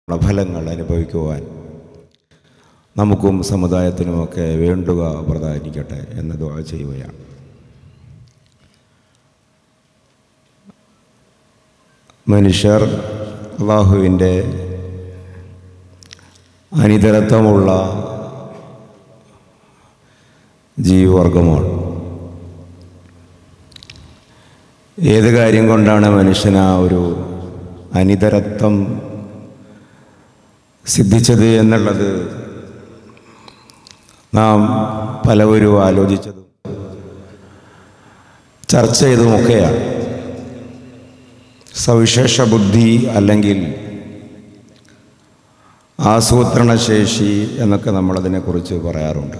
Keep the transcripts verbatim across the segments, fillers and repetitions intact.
ഫലങ്ങൾ അനുഭവിക്കുവാൻ നമുക്കും സമുദായത്തിനുമൊക്കെ വേണ്ടുക പ്രധാനിക്കട്ടെ എന്ന് ദുആ ചെയ്യുകയാണ്. മനുഷ്യർ അല്ലാഹുവിൻ്റെ അനിതരത്വമുള്ള ജീവിവർഗമാണ്. ഏത് കാര്യം കൊണ്ടാണ് മനുഷ്യന് ആ ഒരു അനിതരത്വം സിദ്ധിച്ചത് എന്നുള്ളത് നാം പലവരും ആലോചിച്ചതും ചർച്ച ചെയ്തുമൊക്കെയാണ്. സവിശേഷ ബുദ്ധി അല്ലെങ്കിൽ ആസൂത്രണശേഷി എന്നൊക്കെ നമ്മളതിനെക്കുറിച്ച് പറയാറുണ്ട്.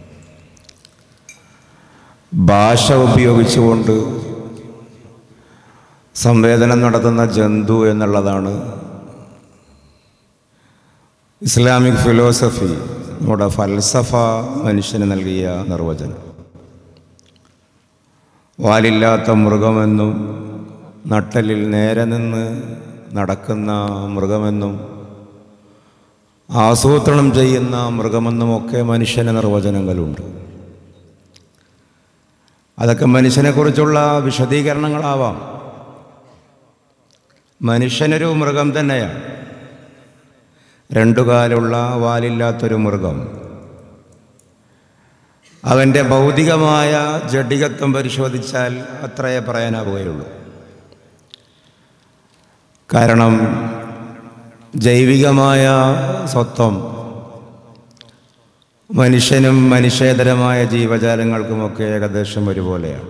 ഭാഷ ഉപയോഗിച്ചുകൊണ്ട് സംവേദനം നടത്തുന്ന ജന്തു എന്നുള്ളതാണ് ഇസ്ലാമിക് ഫിലോസഫി, നമ്മുടെ ഫൽസഫ മനുഷ്യന് നൽകിയ നിർവചനം. വാലില്ലാത്ത മൃഗമെന്നും നട്ടലിൽ നേരെ നിന്ന് നടക്കുന്ന മൃഗമെന്നും ആസൂത്രണം ചെയ്യുന്ന മൃഗമെന്നുമൊക്കെ മനുഷ്യന് നിർവചനങ്ങളുണ്ട്. അതൊക്കെ മനുഷ്യനെക്കുറിച്ചുള്ള വിശദീകരണങ്ങളാവാം. മനുഷ്യനൊരു മൃഗം തന്നെയാണ്, രണ്ടുകാലുള്ള വാലില്ലാത്തൊരു മൃഗം. അവൻ്റെ ഭൗതികമായ ജഡികത്വം പരിശോധിച്ചാൽ അത്രയേ പറയാനാവുകയുള്ളൂ. കാരണം ജൈവികമായ സ്വത്വം മനുഷ്യനും മനുഷ്യേതരമായ ജീവജാലങ്ങൾക്കുമൊക്കെ ഏകദേശം ഒരുപോലെയാണ്.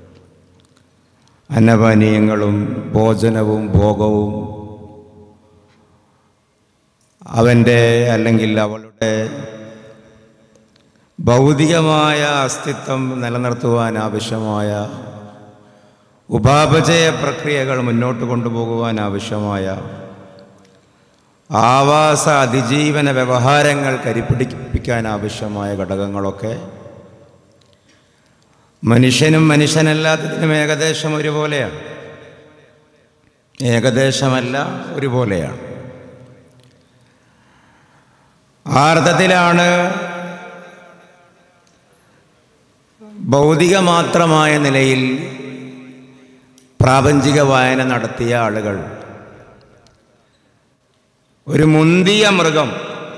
അന്നപാനീയങ്ങളും ഭോജനവും ഭോഗവും അവൻ്റെ അല്ലെങ്കിൽ അവളുടെ ഭൗതികമായ അസ്തിത്വം നിലനിർത്തുവാൻ ആവശ്യമായ ഉപാപചയ പ്രക്രിയകൾ മുന്നോട്ട് കൊണ്ടുപോകുവാൻ ആവശ്യമായ ആവാസ അതിജീവന വ്യവഹാരങ്ങൾ കരിപ്പിടിപ്പിക്കാൻ ആവശ്യമായ ഘടകങ്ങളൊക്കെ മനുഷ്യനും മനുഷ്യനല്ലാത്തതിനും ഏകദേശം ഒരുപോലെയാണ്. ഏകദേശമല്ല, ഒരുപോലെയാണ്. ആ അർത്ഥത്തിലാണ് ഭൗതിക മാത്രമായ നിലയിൽ പ്രാപഞ്ചിക വായന നടത്തിയ ആളുകൾ ഒരു മുന്തിയ മൃഗം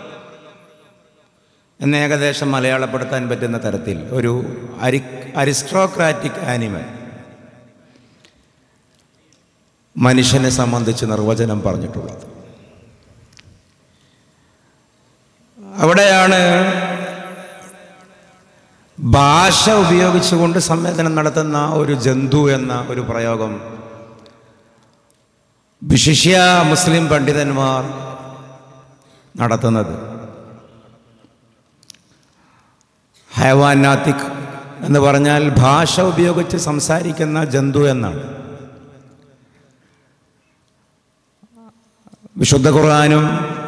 എന്ന് ഏകദേശം മലയാളപ്പെടുത്താൻ പറ്റുന്ന തരത്തിൽ ഒരു അരി അരിസ്ട്രോക്രാറ്റിക് ആനിമൽ മനുഷ്യനെ സംബന്ധിച്ച് നിർവചനം പറഞ്ഞിട്ടുള്ളത്. അവിടെയാണ് ഭാഷ ഉപയോഗിച്ചുകൊണ്ട് സംവേദനം നടത്തുന്ന ഒരു ജന്തു എന്ന ഒരു പ്രയോഗം വിശിഷ്യ മുസ്ലിം പണ്ഡിതന്മാർ നടത്തുന്നത്. ഹയവാനാത്തിക് എന്ന് പറഞ്ഞാൽ ഭാഷ ഉപയോഗിച്ച് സംസാരിക്കുന്ന ജന്തു എന്നാണ്. വിശുദ്ധ ഖുർആനും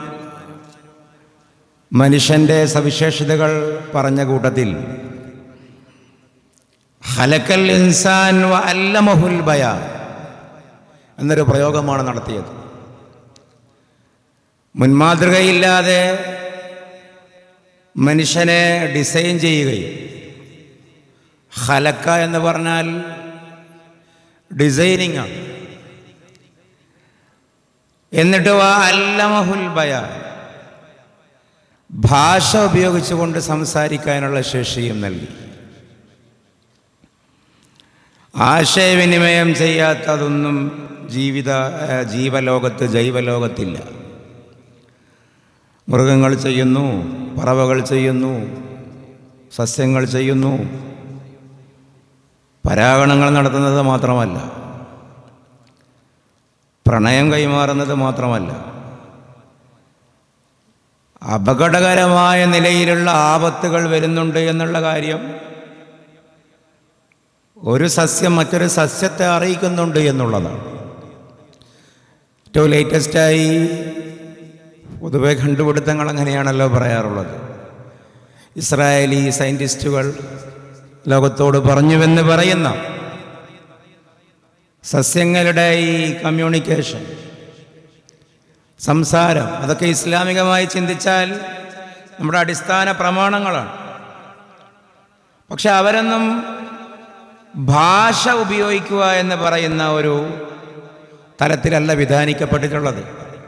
മനുഷ്യൻ്റെ സവിശേഷതകൾ പറഞ്ഞ കൂട്ടത്തിൽ ഖലഖൽ ഇൻസാൻ വ അല്ലമഹുൽ ബയാൻ എന്നൊരു പ്രയോഗമാണ് നടത്തിയത്. മുൻമാതൃകയില്ലാതെ മനുഷ്യനെ ഡിസൈൻ ചെയ്യുകയും, ഖലഖ എന്ന് പറഞ്ഞാൽ ഡിസൈനിങ് ആണ്, എന്നിട്ട് വ അല്ലമഹുൽ ബയാൻ ഭാഷ ഉപയോഗിച്ചുകൊണ്ട് സംസാരിക്കാനുള്ള ശേഷിയും നൽകി. ആശയവിനിമയം ചെയ്യാത്തതൊന്നും ജീവിത ജീവലോകത്ത് ജൈവലോകത്തില്ല. മൃഗങ്ങൾ ചെയ്യുന്നു, പറവകൾ ചെയ്യുന്നു, സസ്യങ്ങൾ ചെയ്യുന്നു. പരാഗണങ്ങൾ നടത്തുന്നത് മാത്രമല്ല, പ്രണയം കൈമാറുന്നത് മാത്രമല്ല, അപകടകരമായ നിലയിലുള്ള ആപത്തുകൾ വരുന്നുണ്ട് എന്നുള്ള കാര്യം ഒരു സസ്യം മറ്റൊരു സസ്യത്തെ അറിയിക്കുന്നുണ്ട് എന്നുള്ളതാണ്. ഏറ്റവും ലേറ്റസ്റ്റായി പൊതുവെ കണ്ടുപിടുത്തങ്ങൾ അങ്ങനെയാണല്ലോ പറയാറുള്ളത്. ഇസ്രായേലി സയൻറ്റിസ്റ്റുകൾ ലോകത്തോട് പറഞ്ഞുവെന്ന് പറയുന്ന സസ്യങ്ങളുടെ ഈ കമ്മ്യൂണിക്കേഷൻ, സംസാരം, അതൊക്കെ ഇസ്ലാമികമായി ചിന്തിച്ചാൽ നമ്മുടെ അടിസ്ഥാന പ്രമാണങ്ങളാണ്. പക്ഷെ അവരൊന്നും ഭാഷ ഉപയോഗിക്കുക എന്ന് പറയുന്ന ഒരു തലത്തിലല്ല വിധാനിക്കപ്പെട്ടിട്ടുള്ളത്.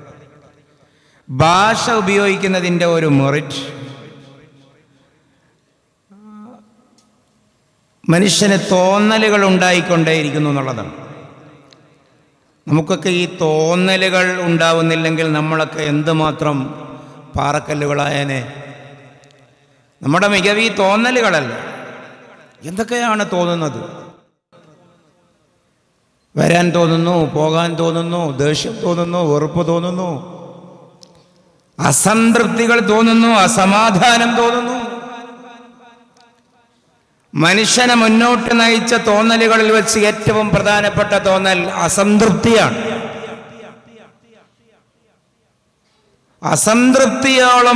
ഭാഷ ഉപയോഗിക്കുന്നതിൻ്റെ ഒരു മെറിറ്റ് മനുഷ്യന് തോന്നലുകൾ ഉണ്ടായിക്കൊണ്ടേയിരിക്കുന്നു എന്നുള്ളതാണ്. നമുക്കൊക്കെ ഈ തോന്നലുകൾ ഉണ്ടാവുന്നില്ലെങ്കിൽ നമ്മളൊക്കെ എന്തുമാത്രം പാറക്കല്ലുകളായനെ. നമ്മുടെ മികവ് ഈ തോന്നലുകളല്ല. എന്തൊക്കെയാണ് തോന്നുന്നത്? വരാൻ തോന്നുന്നു, പോകാൻ തോന്നുന്നു, ദേഷ്യം തോന്നുന്നു, വെറുപ്പ് തോന്നുന്നു, അസംതൃപ്തികൾ തോന്നുന്നു, അസമാധാനം തോന്നുന്നു. മനുഷ്യനെ മുന്നോട്ട് നയിച്ച തോന്നലുകളിൽ വെച്ച് ഏറ്റവും പ്രധാനപ്പെട്ട തോന്നൽ അസംതൃപ്തിയാണ്. അസംതൃപ്തിയോളം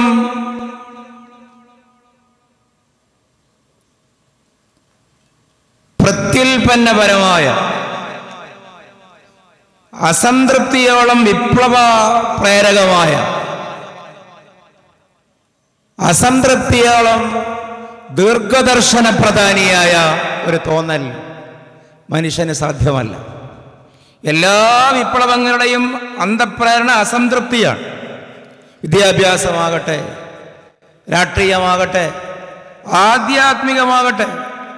പ്രത്യുൽപ്പന്നപരമായ, അസംതൃപ്തിയോളം വിപ്ലവ പ്രേരകമായ, അസംതൃപ്തിയോളം ദീർഘദർശന പ്രധാനിയായ ഒരു തോന്നൽ മനുഷ്യന് സാധ്യമല്ല. എല്ലാ വിപ്ലവങ്ങളുടെയും അന്തഃപ്രേരണ അസംതൃപ്തിയാണ്. വിദ്യാഭ്യാസമാകട്ടെ, രാഷ്ട്രീയമാകട്ടെ, ആധ്യാത്മികമാകട്ടെ,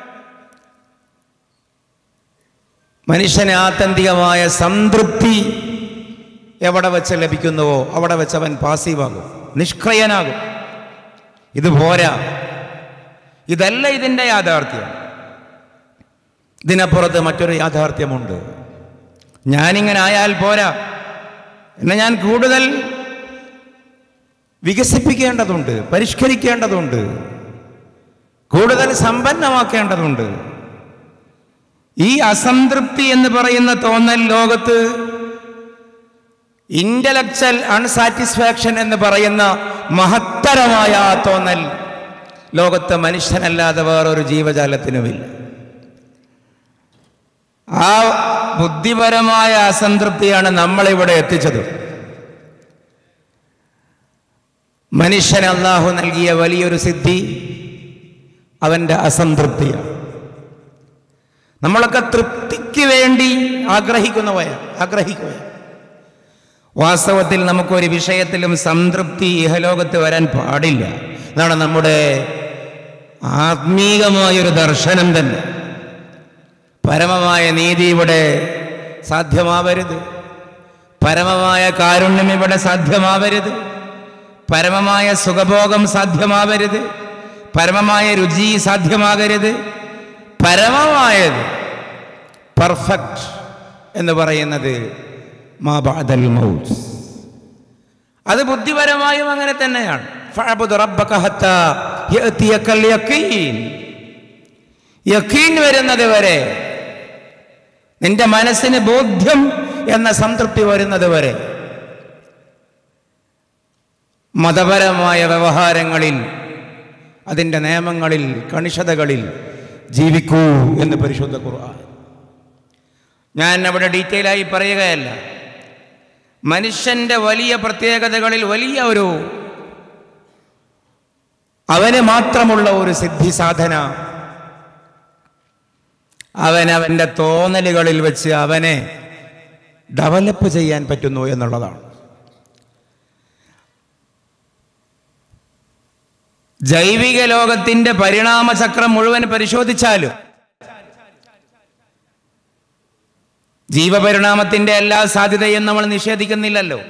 മനുഷ്യന് ആത്യന്തികമായ സംതൃപ്തി എവിടെ വെച്ച് ലഭിക്കുന്നുവോ അവിടെ വെച്ച് അവൻ പാസീവാകും, നിഷ്ക്രിയനാകും. ഇത് പോരാ, ഇതല്ല ഇതിൻ്റെ യാഥാർത്ഥ്യം. ഇതിനപ്പുറത്ത് മറ്റൊരു യാഥാർത്ഥ്യമുണ്ട്. ഞാനിങ്ങനെ ആയാൽ പോരാ, എന്നെ ഞാൻ കൂടുതൽ വികസിപ്പിക്കേണ്ടതുണ്ട്, പരിഷ്കരിക്കേണ്ടതുണ്ട്, കൂടുതൽ സമ്പന്നമാക്കേണ്ടതുണ്ട്. ഈ അസംതൃപ്തി എന്ന് പറയുന്ന തോന്നൽ ലോകത്ത് ഇന്റലക്ച്വൽ അൺസാറ്റിസ്ഫാക്ഷൻ എന്ന് പറയുന്ന മഹത്തരമായ ആ തോന്നൽ ലോകത്ത് മനുഷ്യനല്ലാതെ വേറൊരു ജീവജാലത്തിനുമില്ല. ആ ബുദ്ധിപരമായ അസംതൃപ്തിയാണ് നമ്മളിവിടെ എത്തിച്ചത്. മനുഷ്യന് അല്ലാഹു നൽകിയ വലിയൊരു സിദ്ധി അവൻ്റെ അസംതൃപ്തിയാണ്. നമ്മളൊക്കെ തൃപ്തിക്ക് വേണ്ടി ആഗ്രഹിക്കുന്നവയാണ് ആഗ്രഹിക്കുകയാണ് വാസ്തവത്തിൽ നമുക്കൊരു വിഷയത്തിലും സംതൃപ്തി ഇഹലോകത്ത് വരാൻ പാടില്ല. അതാണ് നമ്മുടെ ആത്മീകമായൊരു ദർശനം തന്നെ. പരമമായ നീതി ഇവിടെ സാധ്യമാവരുത്, പരമമായ കാരുണ്യം ഇവിടെ സാധ്യമാവരുത്, പരമമായ സുഖഭോഗം സാധ്യമാവരുത്, പരമമായ രുചി സാധ്യമാകരുത്. പരമമായത്, പെർഫെക്റ്റ് എന്ന് പറയുന്നത് മാ ബഅദൽ മൗത്ത്. അത് ബുദ്ധിപരമായും അങ്ങനെ തന്നെയാണ്. ഫഅബ്ദു റബ്ബക ഹത്താ യഅതിയകൽ യഖീൻ. യഖീൻ വരുന്നത് വരെ, നിന്റെ മനസ്സിന് ബോധ്യം എന്ന സംതൃപ്തി വരുന്നത് വരെ മതപരമായ വ്യവഹാരങ്ങളിൽ, അതിൻ്റെ നിയമങ്ങളിൽ, കണിശതകളിൽ ജീവിക്കൂ എന്ന് പരിശുദ്ധ ഖുർആൻ. ഞാൻ അവിടെ ഡീറ്റെയിൽ ആയി പറയുകയല്ല. മനുഷ്യന്റെ വലിയ പ്രത്യേകതകളിൽ വലിയ ഒരു, അവന് മാത്രമുള്ള ഒരു സിദ്ധി സാധന അവനവൻ്റെ തോന്നലുകളിൽ വെച്ച് അവനെ ഡെവലപ്പ് ചെയ്യാൻ പറ്റുന്നു എന്നുള്ളതാണ്. ജൈവിക ലോകത്തിന്റെ പരിണാമചക്രം മുഴുവൻ പരിശോധിച്ചാലും ജീവപരിണാമത്തിന്റെ എല്ലാ സാധ്യതയും നമ്മൾ നിഷേധിക്കുന്നില്ലല്ലോ.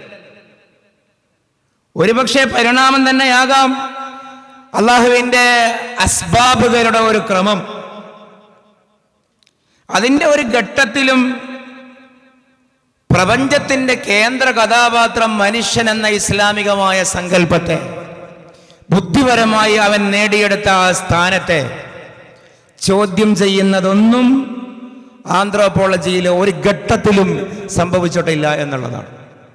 ഒരുപക്ഷെ പരിണാമം തന്നെയാകാം അള്ളാഹുവിൻ്റെ അസ്ബാബുകളുടെ ഒരു ക്രമം. അതിൻ്റെ ഒരു ഘട്ടത്തിലും പ്രപഞ്ചത്തിൻ്റെ കേന്ദ്ര കഥാപാത്രം മനുഷ്യൻ എന്ന ഇസ്ലാമികമായ സങ്കല്പത്തെ, ബുദ്ധിപരമായി അവൻ നേടിയെടുത്ത ആ സ്ഥാനത്തെ ചോദ്യം ചെയ്യുന്നതൊന്നും ആന്ത്രോപോളജിയിൽ ഒരു ഘട്ടത്തിലും സംഭവിച്ചിട്ടില്ല എന്നുള്ളതാണ്.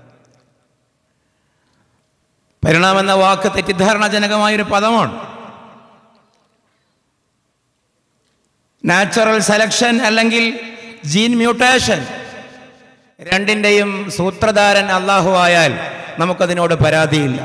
പരിണാമം എന്ന വാക്ക് തെറ്റിദ്ധാരണജനകമായൊരു പദമാണ്. നാച്ചുറൽ സെലക്ഷൻ അല്ലെങ്കിൽ ജീൻ മ്യൂട്ടേഷൻ, രണ്ടിൻ്റെയും സൂത്രധാരൻ അള്ളാഹു ആയാൽ നമുക്കതിനോട് പരാതിയില്ല.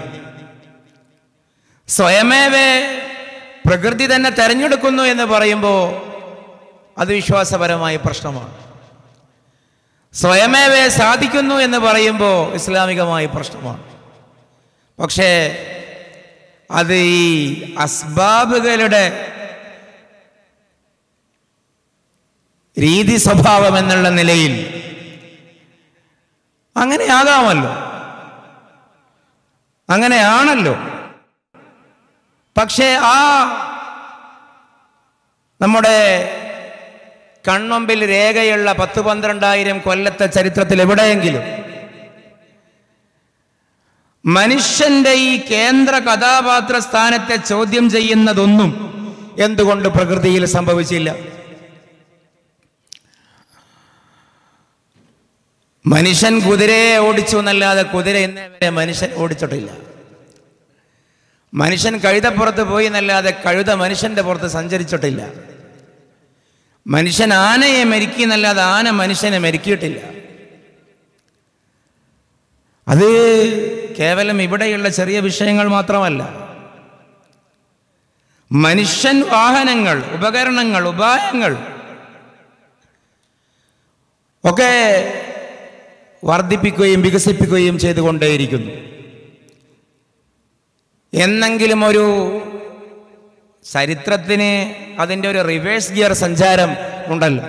സ്വയമേവേ പ്രകൃതി തന്നെ തെരഞ്ഞെടുക്കുന്നു എന്ന് പറയുമ്പോൾ അത് വിശ്വാസപരമായ പ്രശ്നമാണ്. സ്വയമേവേ സാധിക്കുന്നു എന്ന് പറയുമ്പോൾ ഇസ്ലാമികമായ പ്രശ്നമാണ്. പക്ഷേ അത് ഈ അസ്ബാബുകളുടെ രീതി സ്വഭാവം എന്നുള്ള നിലയിൽ അങ്ങനെയാകാമല്ലോ, അങ്ങനെയാണല്ലോ. പക്ഷേ ആ നമ്മുടെ കൺമുമ്പിൽ രേഖയുള്ള പത്ത് പന്ത്രണ്ടായിരം കൊല്ലത്തെ ചരിത്രത്തിൽ എവിടെയെങ്കിലും മനുഷ്യന്റെ ഈ കേന്ദ്ര കഥാപാത്ര സ്ഥാനത്തെ ചോദ്യം ചെയ്യുന്നതൊന്നും എന്തുകൊണ്ട് പ്രകൃതിയിൽ സംഭവിച്ചില്ല? മനുഷ്യൻ കുതിരയെ ഓടിച്ചു എന്നല്ലാതെ കുതിര ഇന്നേ വരെ മനുഷ്യൻ ഓടിച്ചിട്ടില്ല. മനുഷ്യൻ കഴുതപ്പുറത്ത് പോയി എന്നല്ലാതെ കഴുത മനുഷ്യന്റെ പുറത്ത് സഞ്ചരിച്ചിട്ടില്ല. മനുഷ്യൻ ആനയെ മെരുക്കി എന്നല്ലാതെ ആന മനുഷ്യനെ മെരുക്കിയിട്ടില്ല. അത് കേവലം ഇവിടെയുള്ള ചെറിയ വിഷയങ്ങൾ മാത്രമല്ല. മനുഷ്യൻ വാഹനങ്ങൾ, ഉപകരണങ്ങൾ, ഉപായങ്ങൾ ഒക്കെ വർദ്ധിപ്പിക്കുകയും വികസിപ്പിക്കുകയും ചെയ്തുകൊണ്ടേയിരിക്കുന്നു. എന്നെങ്കിലും ഒരു ചരിത്രത്തിന് അതിൻ്റെ ഒരു റിവേഴ്സ് ഗിയർ സഞ്ചാരം ഉണ്ടല്ലോ.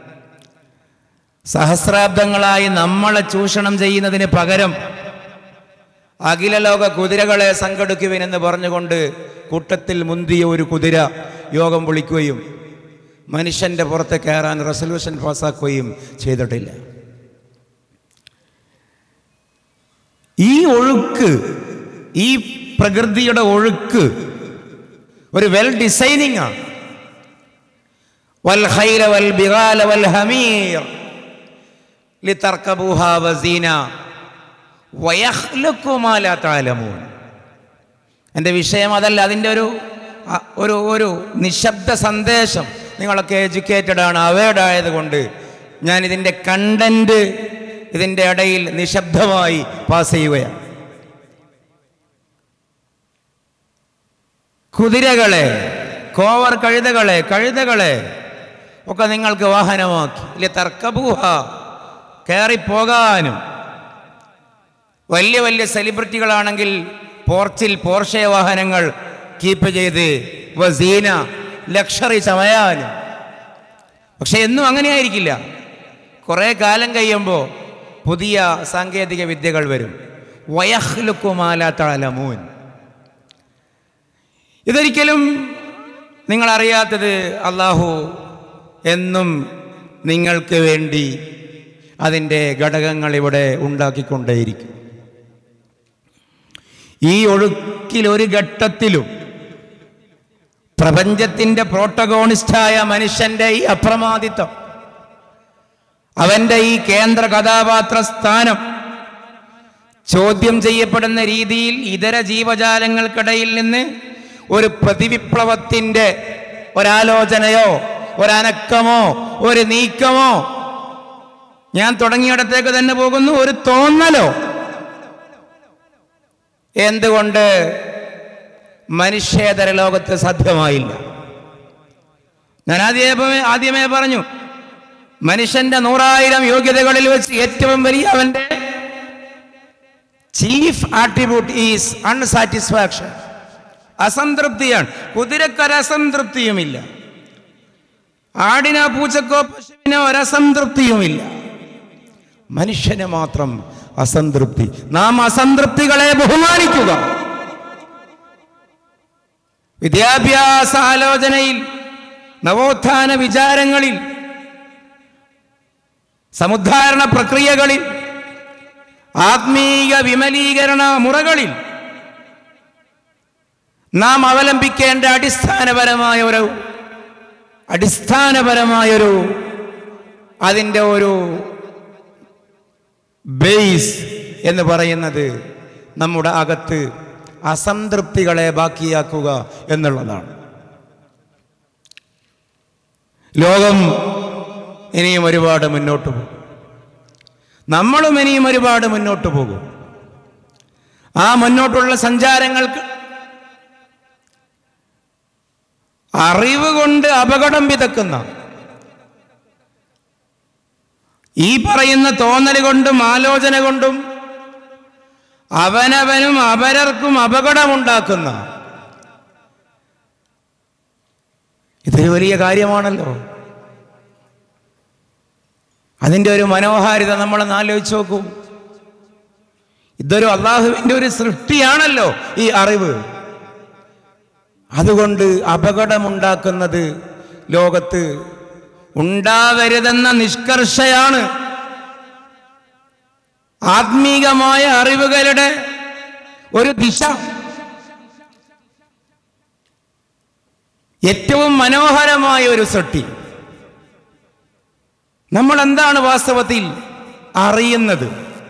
സഹസ്രാബ്ദങ്ങളായി നമ്മളെ ചൂഷണം ചെയ്യുന്നതിന് പകരം അഖില ലോക കുതിരകളെ സംഘടിക്കുവിനെന്ന് പറഞ്ഞുകൊണ്ട് കൂട്ടത്തിൽ മുന്തിയ ഒരു കുതിര യോഗം വിളിക്കുകയും മനുഷ്യൻ്റെ പുറത്ത് കയറാൻ റെസൊല്യൂഷൻ പാസ്സാക്കുകയും ചെയ്തിട്ടില്ല. ഈ ഒഴുക്ക്, ഈ പ്രകൃതിയുടെ ഒഴുക്ക് ഒരു വെൽ ഡിസൈനിങ് ആണ്. വൽ ഖൈല വൽ ബിഗാല വൽ ഹമീർ ലിതർകബൂഹാ വസീന വയഖ്ലുഖു മാ ലാ തഅലമൂൻ. എൻ്റെ വിഷയം അതല്ല. അതിൻ്റെ ഒരു ഒരു ഒരു നിശബ്ദ സന്ദേശം. നിങ്ങളൊക്കെ എഡ്യൂക്കേറ്റഡ് ആണ്, അവേർഡ് ആയതുകൊണ്ട് ഞാൻ ഇതിൻ്റെ കണ്ടന്റ് ഇതിൻ്റെ ഇടയിൽ നിശബ്ദമായി പാസ് ചെയ്യുകയാണ്. കുതിരകളെ, കോവർ കഴുതകളെ കഴുതകളെ ഒക്കെ നിങ്ങൾക്ക് വാഹനമാക്കി ഇല്ലേ തർക്കബൂഹ, കയറിപ്പോകാനും. വലിയ വലിയ സെലിബ്രിറ്റികളാണെങ്കിൽ പോർച്ചിൽ പോർഷെ വാഹനങ്ങൾ കീപ്പ് ചെയ്ത് വസീന ലക്ഷറി ചമയാനും. പക്ഷെ എന്നും അങ്ങനെയായിരിക്കില്ല. കുറേ കാലം കഴിയുമ്പോൾ പുതിയ സാങ്കേതിക വിദ്യകൾ വരും. വയഖ്ലുഖു മാ ലാ തഅലമൂൻ. ഇതൊരിക്കലും നിങ്ങളറിയാത്തത് അള്ളാഹു എന്നും നിങ്ങൾക്ക് വേണ്ടി അതിൻ്റെ ഘടകങ്ങൾ ഇവിടെ ഉണ്ടാക്കിക്കൊണ്ടേയിരിക്കും. ഈ ഒഴുക്കിൽ ഒരു ഘട്ടത്തിലും പ്രപഞ്ചത്തിൻ്റെ പ്രോട്ടഗോണിസ്റ്റായ മനുഷ്യൻ്റെ ഈ അപ്രമാദിത്വം, അവൻ്റെ ഈ കേന്ദ്ര കഥാപാത്ര സ്ഥാനം ചോദ്യം ചെയ്യപ്പെടുന്ന രീതിയിൽ ഇതര ജീവജാലങ്ങൾക്കിടയിൽ നിന്ന് ഒരു പ്രതിവിപ്ലവത്തിൻ്റെ ഒരാലോചനയോ ഒരനക്കമോ ഒരു നീക്കമോ, ഞാൻ തുടങ്ങിയിടത്തേക്ക് തന്നെ പോകുന്നു, ഒരു തോന്നലോ എന്തുകൊണ്ട് മനുഷ്യേതര ലോകത്ത് സാധ്യമായില്ല? ഞാൻ ആദ്യമേ ആദ്യമേ പറഞ്ഞു, മനുഷ്യന്റെ നൂറായിരം യോഗ്യതകളിൽ വെച്ച് ഏറ്റവും വലിയ അവന്റെ ചീഫ് ആട്രിബ്യൂട്ട് ഈസ് അൺസാറ്റിസ്ഫാക്ഷൻ, അസംതൃപ്തിയാണ്. കുതിരക്കൊരസംതൃപ്തിയുമില്ല, ആടിനോ പൂച്ചക്കോ പശുവിനോ ഒരസംതൃപ്തിയുമില്ല, മനുഷ്യന് മാത്രം അസംതൃപ്തി. നാം അസംതൃപ്തികളെ ബഹുമാനിക്കുക. വിദ്യാഭ്യാസ ആലോചനയിൽ, നവോത്ഥാന വിചാരങ്ങളിൽ, സമുദ്ധാരണ പ്രക്രിയകളിൽ, ആത്മീയ വിമലീകരണ മുറകളിൽ നാം അവലംബിക്കേണ്ട അടിസ്ഥാനപരമായ ഒരു അടിസ്ഥാനപരമായൊരു അതിൻ്റെ ഒരു ബേസ് എന്ന് പറയുന്നത് നമ്മുടെ അകത്ത് അസംതൃപ്തികളെ ബാക്കിയാക്കുക എന്നുള്ളതാണ്. ലോകം ഇനിയും ഒരുപാട് മുന്നോട്ട് പോകും, നമ്മളും ഇനിയും ഒരുപാട് മുന്നോട്ട് പോകും. ആ മുന്നോട്ടുള്ള സഞ്ചാരങ്ങൾക്ക് അറിവ് കൊണ്ട് അപകടം വിതക്കുന്ന, ഈ പറയുന്ന തോന്നൽ കൊണ്ടും ആലോചന കൊണ്ടും അവനവനും അപരർക്കും അപകടമുണ്ടാക്കുന്ന, ഇതൊരു വലിയ കാര്യമാണല്ലോ. അതിൻ്റെ ഒരു മനോഹാരിത നമ്മളൊന്ന് ആലോചിച്ച് നോക്കൂ. ഇതൊരു അള്ളാഹുവിൻ്റെ ഒരു സൃഷ്ടിയാണല്ലോ ഈ അറിവ്. അതുകൊണ്ട് അപകടമുണ്ടാക്കുന്നത് ലോകത്ത് ഉണ്ടാവരുതെന്ന നിഷ്കർഷയാണ് ആത്മീകമായ അറിവുകളുടെ ഒരു ദിശ. ഏറ്റവും മനോഹരമായ ഒരു സൃഷ്ടി. നമ്മൾ എന്താണ് വാസ്തവത്തിൽ അറിയുന്നത്?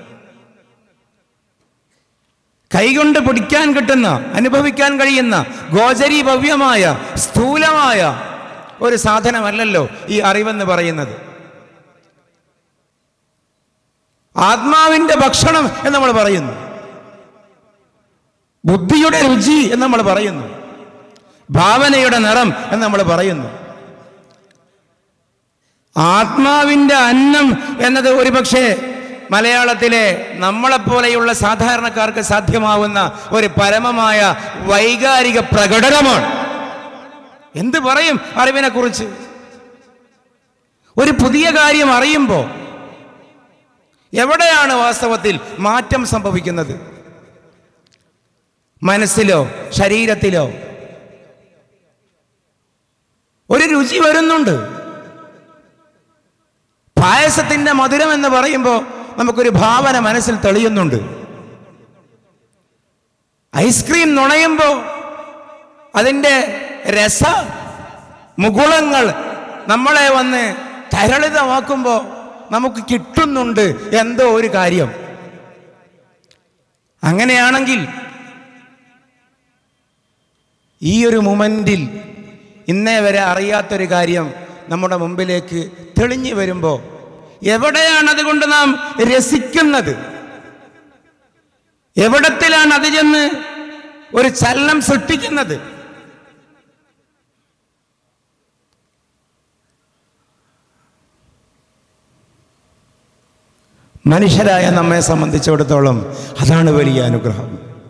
കൈകൊണ്ട് പിടിക്കാൻ കിട്ടുന്ന, അനുഭവിക്കാൻ കഴിയുന്ന ഗോചരീ ഭവ്യമായ സ്ഥൂലമായ ഒരു സാധനമല്ലല്ലോ ഈ അറിവെന്ന് പറയുന്നത്. ആത്മാവിൻ്റെ ഭക്ഷണം എന്ന് നമ്മൾ പറയുന്നു, ബുദ്ധിയുടെ രുചി എന്ന് നമ്മൾ പറയുന്നു, ഭാവനയുടെ നിറം എന്ന് നമ്മൾ പറയുന്നു. ആത്മാവിൻ്റെ അന്നം എന്നത് ഒരുപക്ഷെ മലയാളത്തിലെ നമ്മളെപ്പോലെയുള്ള സാധാരണക്കാർക്ക് സാധ്യമാവുന്ന ഒരു പരമമായ വൈകാരിക പ്രകടനമാണ്. എന്ത് പറയും അറിവിനെ കുറിച്ച്? ഒരു പുതിയ കാര്യം അറിയുമ്പോൾ എവിടെയാണ് വാസ്തവത്തിൽ മാറ്റം സംഭവിക്കുന്നത്? മനസ്സിലോ ശരീരത്തിലോ? ഒരു രുചി വരുന്നുണ്ട്. പായസത്തിന്റെ മധുരം എന്ന് പറയുമ്പോൾ നമുക്കൊരു ഭാവന മനസ്സിൽ തെളിയുന്നുണ്ട്. ഐസ്ക്രീം നുണയുമ്പോൾ അതിൻ്റെ രസ മുകുളങ്ങൾ നമ്മളെ വന്ന് തരളിതമാക്കുമ്പോൾ നമുക്ക് കിട്ടുന്നുണ്ട് എന്തോ ഒരു കാര്യം. അങ്ങനെയാണെങ്കിൽ ഈ ഒരു മൊമെന്റിൽ ഇന്നേ വരെ അറിയാത്തൊരു കാര്യം നമ്മുടെ മുമ്പിലേക്ക് തെളിഞ്ഞു വരുമ്പോൾ എവിടെയാണ് അതുകൊണ്ട് നാം രസിക്കുന്നത്? എവിടത്തിലാണ് അത് ചെന്ന് ഒരു ചലനം സൃഷ്ടിക്കുന്നത്? മനുഷ്യരായ നമ്മെ സംബന്ധിച്ചിടത്തോളം അതാണ് വലിയ അനുഗ്രഹം.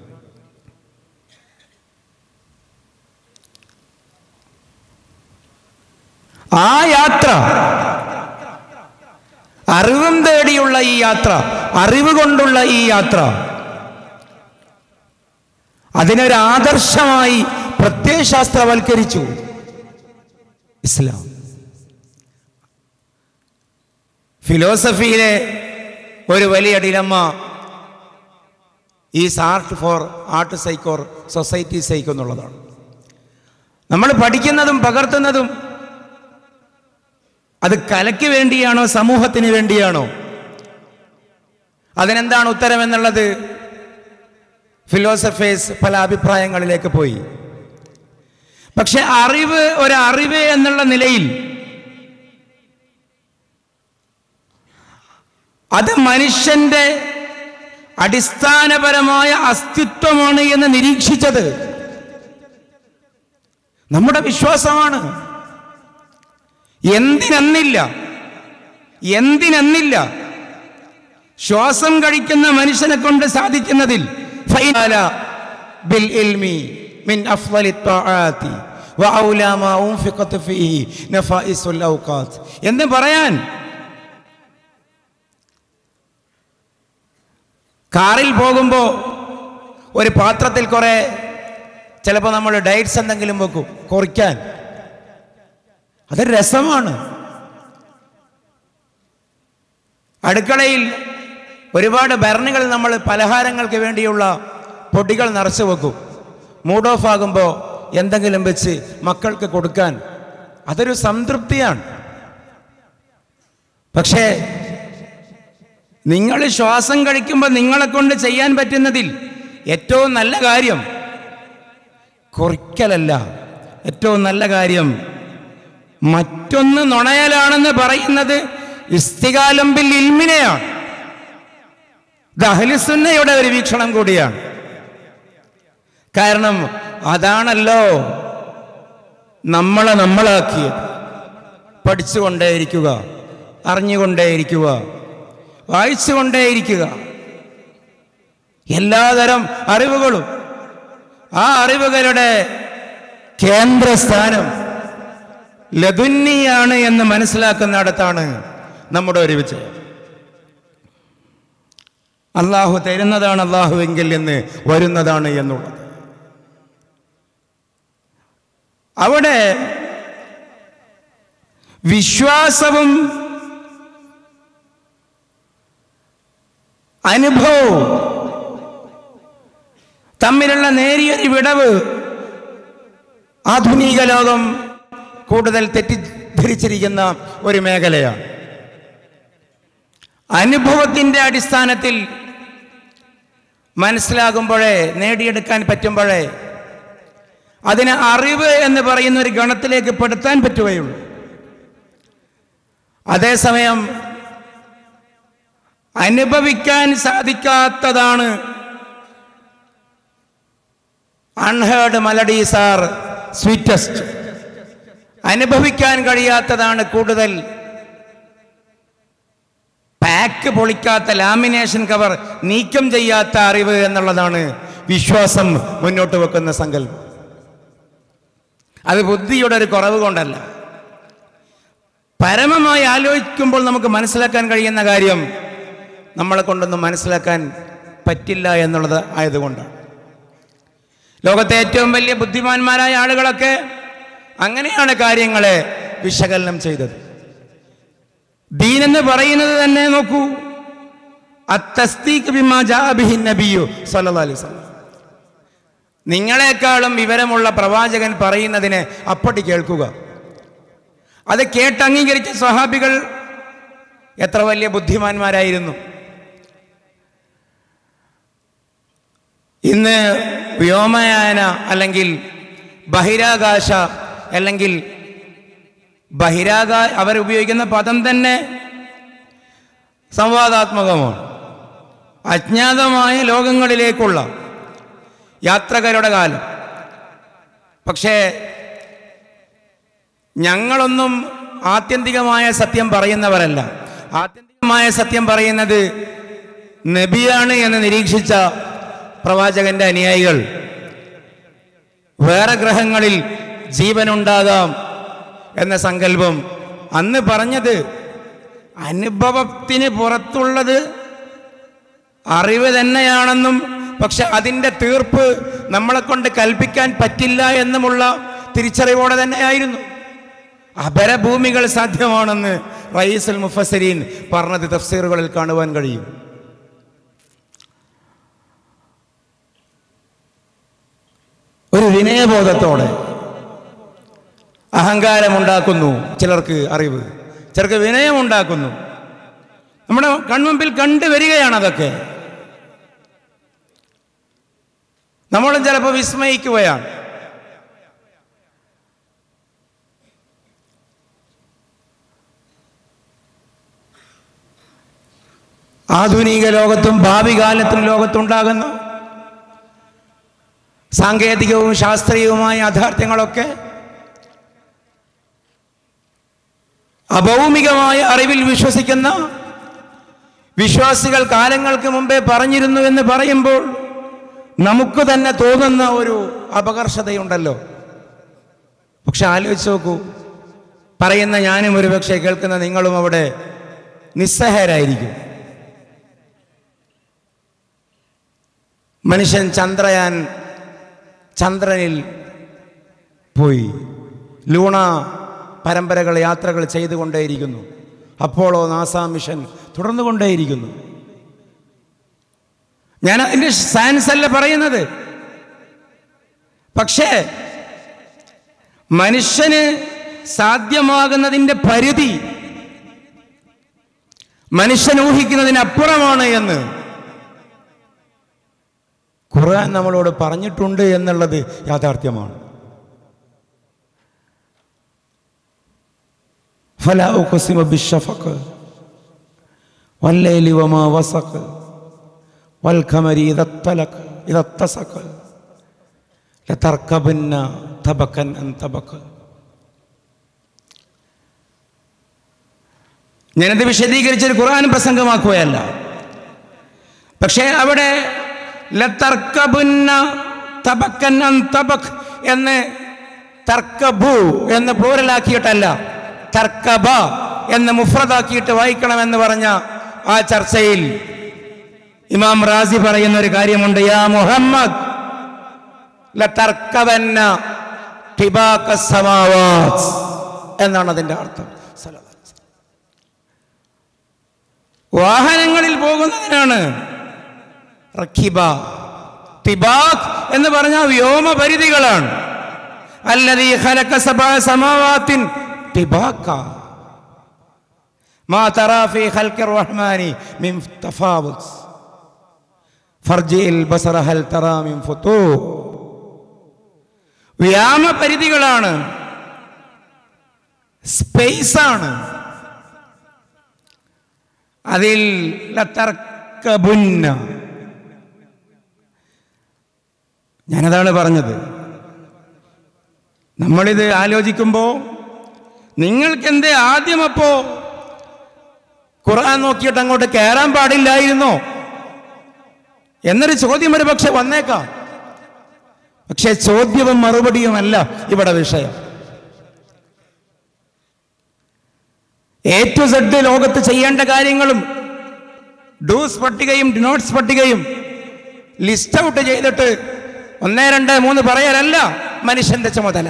ആ യാത്ര, അറിവും തേടിയുള്ള ഈ യാത്ര, അറിവ് കൊണ്ടുള്ള ഈ യാത്ര, അതിനൊരു ആദർശമായി പ്രത്യയശാസ്ത്രവൽക്കരിച്ചു ഇസ്ലാം. ഫിലോസഫിയിലെ ഒരു വലിയ dilemma is art for art sake or society sake എന്നുള്ളതാണ്. നമ്മൾ പഠിക്കുന്നതും പകർത്തുന്നതും അത് കലയ്ക്ക് വേണ്ടിയാണോ സമൂഹത്തിന് വേണ്ടിയാണോ? അതിനെന്താണ് ഉത്തരം എന്നുള്ളത് ഫിലോസഫേഴ്സ് പല അഭിപ്രായങ്ങളിലേക്ക് പോയി. പക്ഷെ അറിവ് ഒരറിവ് എന്നുള്ള നിലയിൽ അത് മനുഷ്യന്റെ അടിസ്ഥാനപരമായ അസ്തിത്വമാണ് എന്ന് നിരീക്ഷിച്ചത് നമ്മുടെ വിശ്വാസമാണ്. എന്തിനെന്നില്ല, എന്തിനെന്നില്ല ശ്വാസം കഴിക്കുന്ന മനുഷ്യനെ കൊണ്ട് സാധിക്കുന്നതിൽ എന്ന് പറയാൻ കാറിൽ പോകുമ്പോൾ ഒരു പാത്രത്തിൽ കുറെ ചിലപ്പോൾ നമ്മൾ ഡയറ്റ്സ് എന്തെങ്കിലും വെക്കും കുറിക്കാൻ. അതൊരു രസമാണ്. അടുക്കളയിൽ ഒരുപാട് ഭരണികൾ നമ്മൾ പലഹാരങ്ങൾക്ക് വേണ്ടിയുള്ള പൊടികൾ നിറച്ച് വെക്കും. മൂഡ് ഓഫ് ആകുമ്പോൾ എന്തെങ്കിലും വെച്ച് മക്കൾക്ക് കൊടുക്കാൻ അതൊരു സംതൃപ്തിയാണ്. പക്ഷേ നിങ്ങൾ ശ്വാസം കഴിക്കുമ്പോൾ നിങ്ങളെ കൊണ്ട് ചെയ്യാൻ പറ്റുന്നതിൽ ഏറ്റവും നല്ല കാര്യം കുറിക്കലല്ല. ഏറ്റവും നല്ല കാര്യം മറ്റൊന്ന് നുണയലാണെന്ന് പറയുന്നത് ഇസ്തിഗാലം ബിൽ ഇൽമിനെയാണ്. ഇത് അഹ്ലുസുന്നയുടെ ഒരു വീക്ഷണം കൂടിയാണ്. കാരണം അതാണല്ലോ നമ്മളെ നമ്മളാക്കിയത്. പഠിച്ചുകൊണ്ടേയിരിക്കുക, അറിഞ്ഞുകൊണ്ടേയിരിക്കുക, വായിച്ചുകൊണ്ടേയിരിക്കുക, എല്ലാതരം അറിവുകളും. ആ അറിവുകളുടെ കേന്ദ്രസ്ഥാനം ലദുന്നിയാണ് എന്ന് മനസ്സിലാക്കുന്നിടത്താണ് നമ്മുടെ ഒരു വിജയം. അള്ളാഹു തരുന്നതാണ് അള്ളാഹുവെങ്കിൽ എന്ന് വരുന്നതാണ് എന്നുള്ളത്. അവിടെ വിശ്വാസവും അനുഭവവും തമ്മിലുള്ള നേരിയൊരു വിടവ് ആധുനിക ലോകം കൂടുതൽ തെറ്റിദ്ധരിച്ചിരിക്കുന്ന ഒരു മേഖലയാണ്. അനുഭവത്തിൻ്റെ അടിസ്ഥാനത്തിൽ മനസ്സിലാകുമ്പോഴേ, നേടിയെടുക്കാൻ പറ്റുമ്പോഴേ അതിനെ അറിവ് എന്ന് പറയുന്ന ഒരു ഗണത്തിലേക്ക് പെടുത്താൻ പറ്റുകയുള്ളൂ. അതേസമയം അനുഭവിക്കാൻ സാധിക്കാത്തതാണ് അൺഹേർഡ് മെലഡീസ് ആർ സ്വീറ്റസ്റ്റ്. അനുഭവിക്കാൻ കഴിയാത്തതാണ് കൂടുതൽ പാക്ക് പൊളിക്കാത്ത, ലാമിനേഷൻ കവർ നീക്കം ചെയ്യാത്ത അറിവ് എന്നുള്ളതാണ് വിശ്വാസം മുന്നോട്ട് വെക്കുന്ന സങ്കല്പം. അത് ബുദ്ധിയുടെ ഒരു കുറവ് കൊണ്ടല്ല. പരമമായി ആലോചിക്കുമ്പോൾ നമുക്ക് മനസ്സിലാക്കാൻ കഴിയുന്ന കാര്യം നമ്മളെ കൊണ്ടൊന്നും മനസ്സിലാക്കാൻ പറ്റില്ല എന്നുള്ളത് ആയതുകൊണ്ടാണ്. ലോകത്തെ ഏറ്റവും വലിയ ബുദ്ധിമാന്മാരായ ആളുകളൊക്കെ അങ്ങനെയാണ് കാര്യങ്ങളെ വിശകലനം ചെയ്തത്. ദീനെന്ന് പറയുന്നത് തന്നെ നോക്കൂ, അത്തസ്ദീഖ് ബിമാ ജാഅ ബിഹി നബിയ്യു സ്വല്ലല്ലാഹു അലൈഹി വസല്ലം. നിങ്ങളെക്കാളും വിവരമുള്ള പ്രവാചകൻ പറയുന്നതിനെ അപ്പടി കേൾക്കുക. അത് കേട്ടംഗീകരിച്ച സ്വഹാബികൾ എത്ര വലിയ ബുദ്ധിമാന്മാരായിരുന്നു. ഇന്ന് വ്യോമയാന അല്ലെങ്കിൽ ബഹിരാകാശ അല്ലെങ്കിൽ ബഹിരാകാശ അവരുപയോഗിക്കുന്ന പദം തന്നെ സംവാദാത്മകമാണ്. അജ്ഞാതമായ ലോകങ്ങളിലേക്കുള്ള യാത്രക്കാരുടെ കാലം. പക്ഷേ ഞങ്ങളൊന്നും ആത്യന്തികമായ സത്യം പറയുന്നവരല്ല. ആത്യന്തികമായ സത്യം പറയുന്നത് നബിയാണ് എന്ന് നിരീക്ഷിച്ച പ്രവാചകന്റെ അനുയായികൾ. വേറെ ഗ്രഹങ്ങളിൽ ജീവനുണ്ടാകാം എന്ന സങ്കല്പം അന്ന് പറഞ്ഞത് അനുഭവത്തിന് പുറത്തുള്ളത് അറിവ് തന്നെയാണെന്നും, പക്ഷെ അതിൻ്റെ തീർപ്പ് നമ്മളെ കൊണ്ട് കൽപ്പിക്കാൻ പറ്റില്ല എന്നുമുള്ള തിരിച്ചറിവോടെ തന്നെയായിരുന്നു. അപരഭൂമികൾ സാധ്യമാണെന്ന് റയീസുൽ മുഫസ്സിരീൻ പറഞ്ഞത് തഫ്സീറുകളിൽ കാണുവാൻ കഴിയും. ഒരു വിനയബോധത്തോടെ അഹങ്കാരമുണ്ടാക്കുന്നു ചിലർക്ക് അറിവ്, ചിലർക്ക് വിനയമുണ്ടാക്കുന്നു. നമ്മുടെ കൺമുമ്പിൽ കണ്ടുവരികയാണ് അതൊക്കെ. നമ്മളും ചിലപ്പോൾ വിസ്മയിക്കുകയാണ്. ആധുനിക ലോകത്തും ഭാവി കാലത്തും ലോകത്തുണ്ടാകുന്ന സാങ്കേതികവും ശാസ്ത്രീയവുമായ യാഥാർത്ഥ്യങ്ങളൊക്കെ അഭൗമികമായ അറിവിൽ വിശ്വസിക്കുന്ന വിശ്വാസികൾ കാലങ്ങൾക്ക് മുമ്പേ പറഞ്ഞിരുന്നു എന്ന് പറയുമ്പോൾ നമുക്ക് തന്നെ തോന്നുന്ന ഒരു അപകർഷതയുണ്ടല്ലോ. പക്ഷെ ആലോചിച്ച് നോക്കൂ, പറയുന്ന ഞാനും ഒരു പക്ഷേ കേൾക്കുന്ന നിങ്ങളും അവിടെ നിസ്സഹായരായിരിക്കും. മനുഷ്യൻ ചന്ദ്രയാൻ ചന്ദ്രനിൽ പോയി, ലൂണ പരമ്പരകൾ യാത്രകൾ ചെയ്തുകൊണ്ടേയിരിക്കുന്നു. അപ്പോളോ നാസ മിഷൻ തുടർന്നുകൊണ്ടേയിരിക്കുന്നു. ഞാൻ അതിൻ്റെ സയൻസ് അല്ല പറയുന്നത്. പക്ഷേ മനുഷ്യന് സാധ്യമാകുന്നതിൻ്റെ പരിധി മനുഷ്യൻ ഊഹിക്കുന്നതിനപ്പുറമാണ് എന്ന് ഖുർആൻ നമ്മളോട് പറഞ്ഞിട്ടുണ്ട് എന്നുള്ളത് യാഥാർത്ഥ്യമാണ്. ഫലാ ഉഖ്സിമു ബിശ്ശഫഖ് വല്ലൈലി വമാ വസഖ് വൽ ഖമരി ഇദ തലഖ് ഇദ തസഖ്. ലതർകബുന്ന തബക്കൻ അൻ തബക്ക്. ഞാനത് വിശദീകരിച്ചൊരു ഖുർആൻ പ്രസംഗമാക്കുകയല്ല. പക്ഷേ അവിടെ ലതർകബുന്ന തബക്കൻ അൻ തബക്ക് എന്ന് തർക്കബു എന്ന് പ്ലൂറലാക്കിയിട്ടല്ല, തർക്കബ എന്ന് മുഫ്രദാക്കിയിട്ട് വായിക്കണമെന്ന് പറഞ്ഞ ആ ചർച്ചയിൽ ഇമാം റാസി പറയുന്ന ഒരു കാര്യമുണ്ട്. യാ മുഹമ്മദ് ലതർകബന്ന തിബാക സമാവാത് എന്നാണ് അതിൻ്റെ അർത്ഥം. വാഹനങ്ങളിൽ പോകുന്നതിനാണ് റക്കിബ. തിബാക് എന്ന് പറഞ്ഞാൽ വ്യോമപരിധികളാണ്. അല്ലദീ ഖലഖ സബഅ സമാവാത്തിൻ തിബാക മാ തറാ ഫീ ഖൽഖിർ റഹ്മാനി മിൻ തഫാവുത് ഫർജിൽ ബസറ ഹൽ തറാ മിൻ ഫുതൂർ. വ്യോമപരിധികളാണ്, സ്പേസാണ്. അതിൽ ലതർകബുന്ന, ഞാനതാണ് പറഞ്ഞത്. നമ്മളിത് ആലോചിക്കുമ്പോൾ നിങ്ങൾക്കെന്തേ ആദ്യം അപ്പോ ഖുർആൻ നോക്കിയിട്ട് അങ്ങോട്ട് കയറാൻ പാടില്ലായിരുന്നോ എന്നൊരു ചോദ്യം ഒരു പക്ഷെ വന്നേക്കാം. പക്ഷെ ചോദ്യവും മറുപടിയുമല്ല ഇവിടെ വിഷയം. എ ടു സെഡ് ലോകത്ത് ചെയ്യേണ്ട കാര്യങ്ങളും ഡൂസ് പട്ടികയും ഡിനോട്ട്സ് പട്ടികയും ലിസ്റ്റ് ഔട്ട് ചെയ്തിട്ട് ഒന്നേ രണ്ട് മൂന്ന് പറയലല്ല മനുഷ്യന്റെ ചുമതല.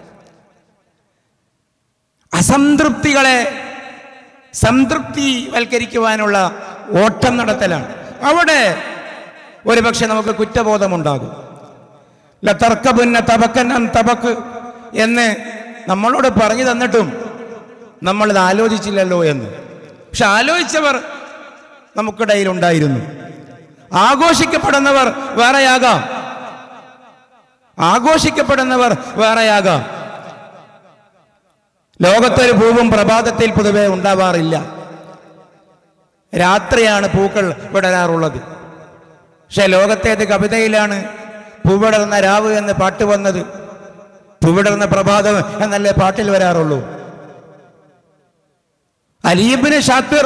അസംതൃപ്തികളെ സംതൃപ്തിവൽക്കരിക്കുവാനുള്ള ഓട്ടം നടത്തലാണ്. അവിടെ ഒരു പക്ഷെ നമുക്ക് കുറ്റബോധമുണ്ടാകും. ലതർകബുന്ന തബക്കൻ അൻ തബക്ക് എന്ന് നമ്മളോട് പറഞ്ഞു തന്നിട്ടും നമ്മളിത് ആലോചിച്ചില്ലല്ലോ എന്ന്. പക്ഷെ ആലോചിച്ചവർ നമുക്കിടയിൽ ഉണ്ടായിരുന്നു. ആഘോഷിക്കപ്പെടുന്നവർ വേറെയാകാം, ആഘോഷിക്കപ്പെടുന്നവർ വേറെയാകാം. ലോകത്തൊരു പൂവും പ്രഭാതത്തിൽ പൊതുവെ ഉണ്ടാവാറില്ല. രാത്രിയാണ് പൂക്കൾ വിടരാറുള്ളത്. പക്ഷെ ലോകത്തേത് കവിതയിലാണ് പൂവിടർന്ന രാവ് എന്ന് പാട്ട് വന്നത്. പൂവിടർന്ന പ്രഭാതം എന്നല്ലേ പാട്ടിൽ വരാറുള്ളൂ. അലി ഇബ്നു ഷാത്തിർ,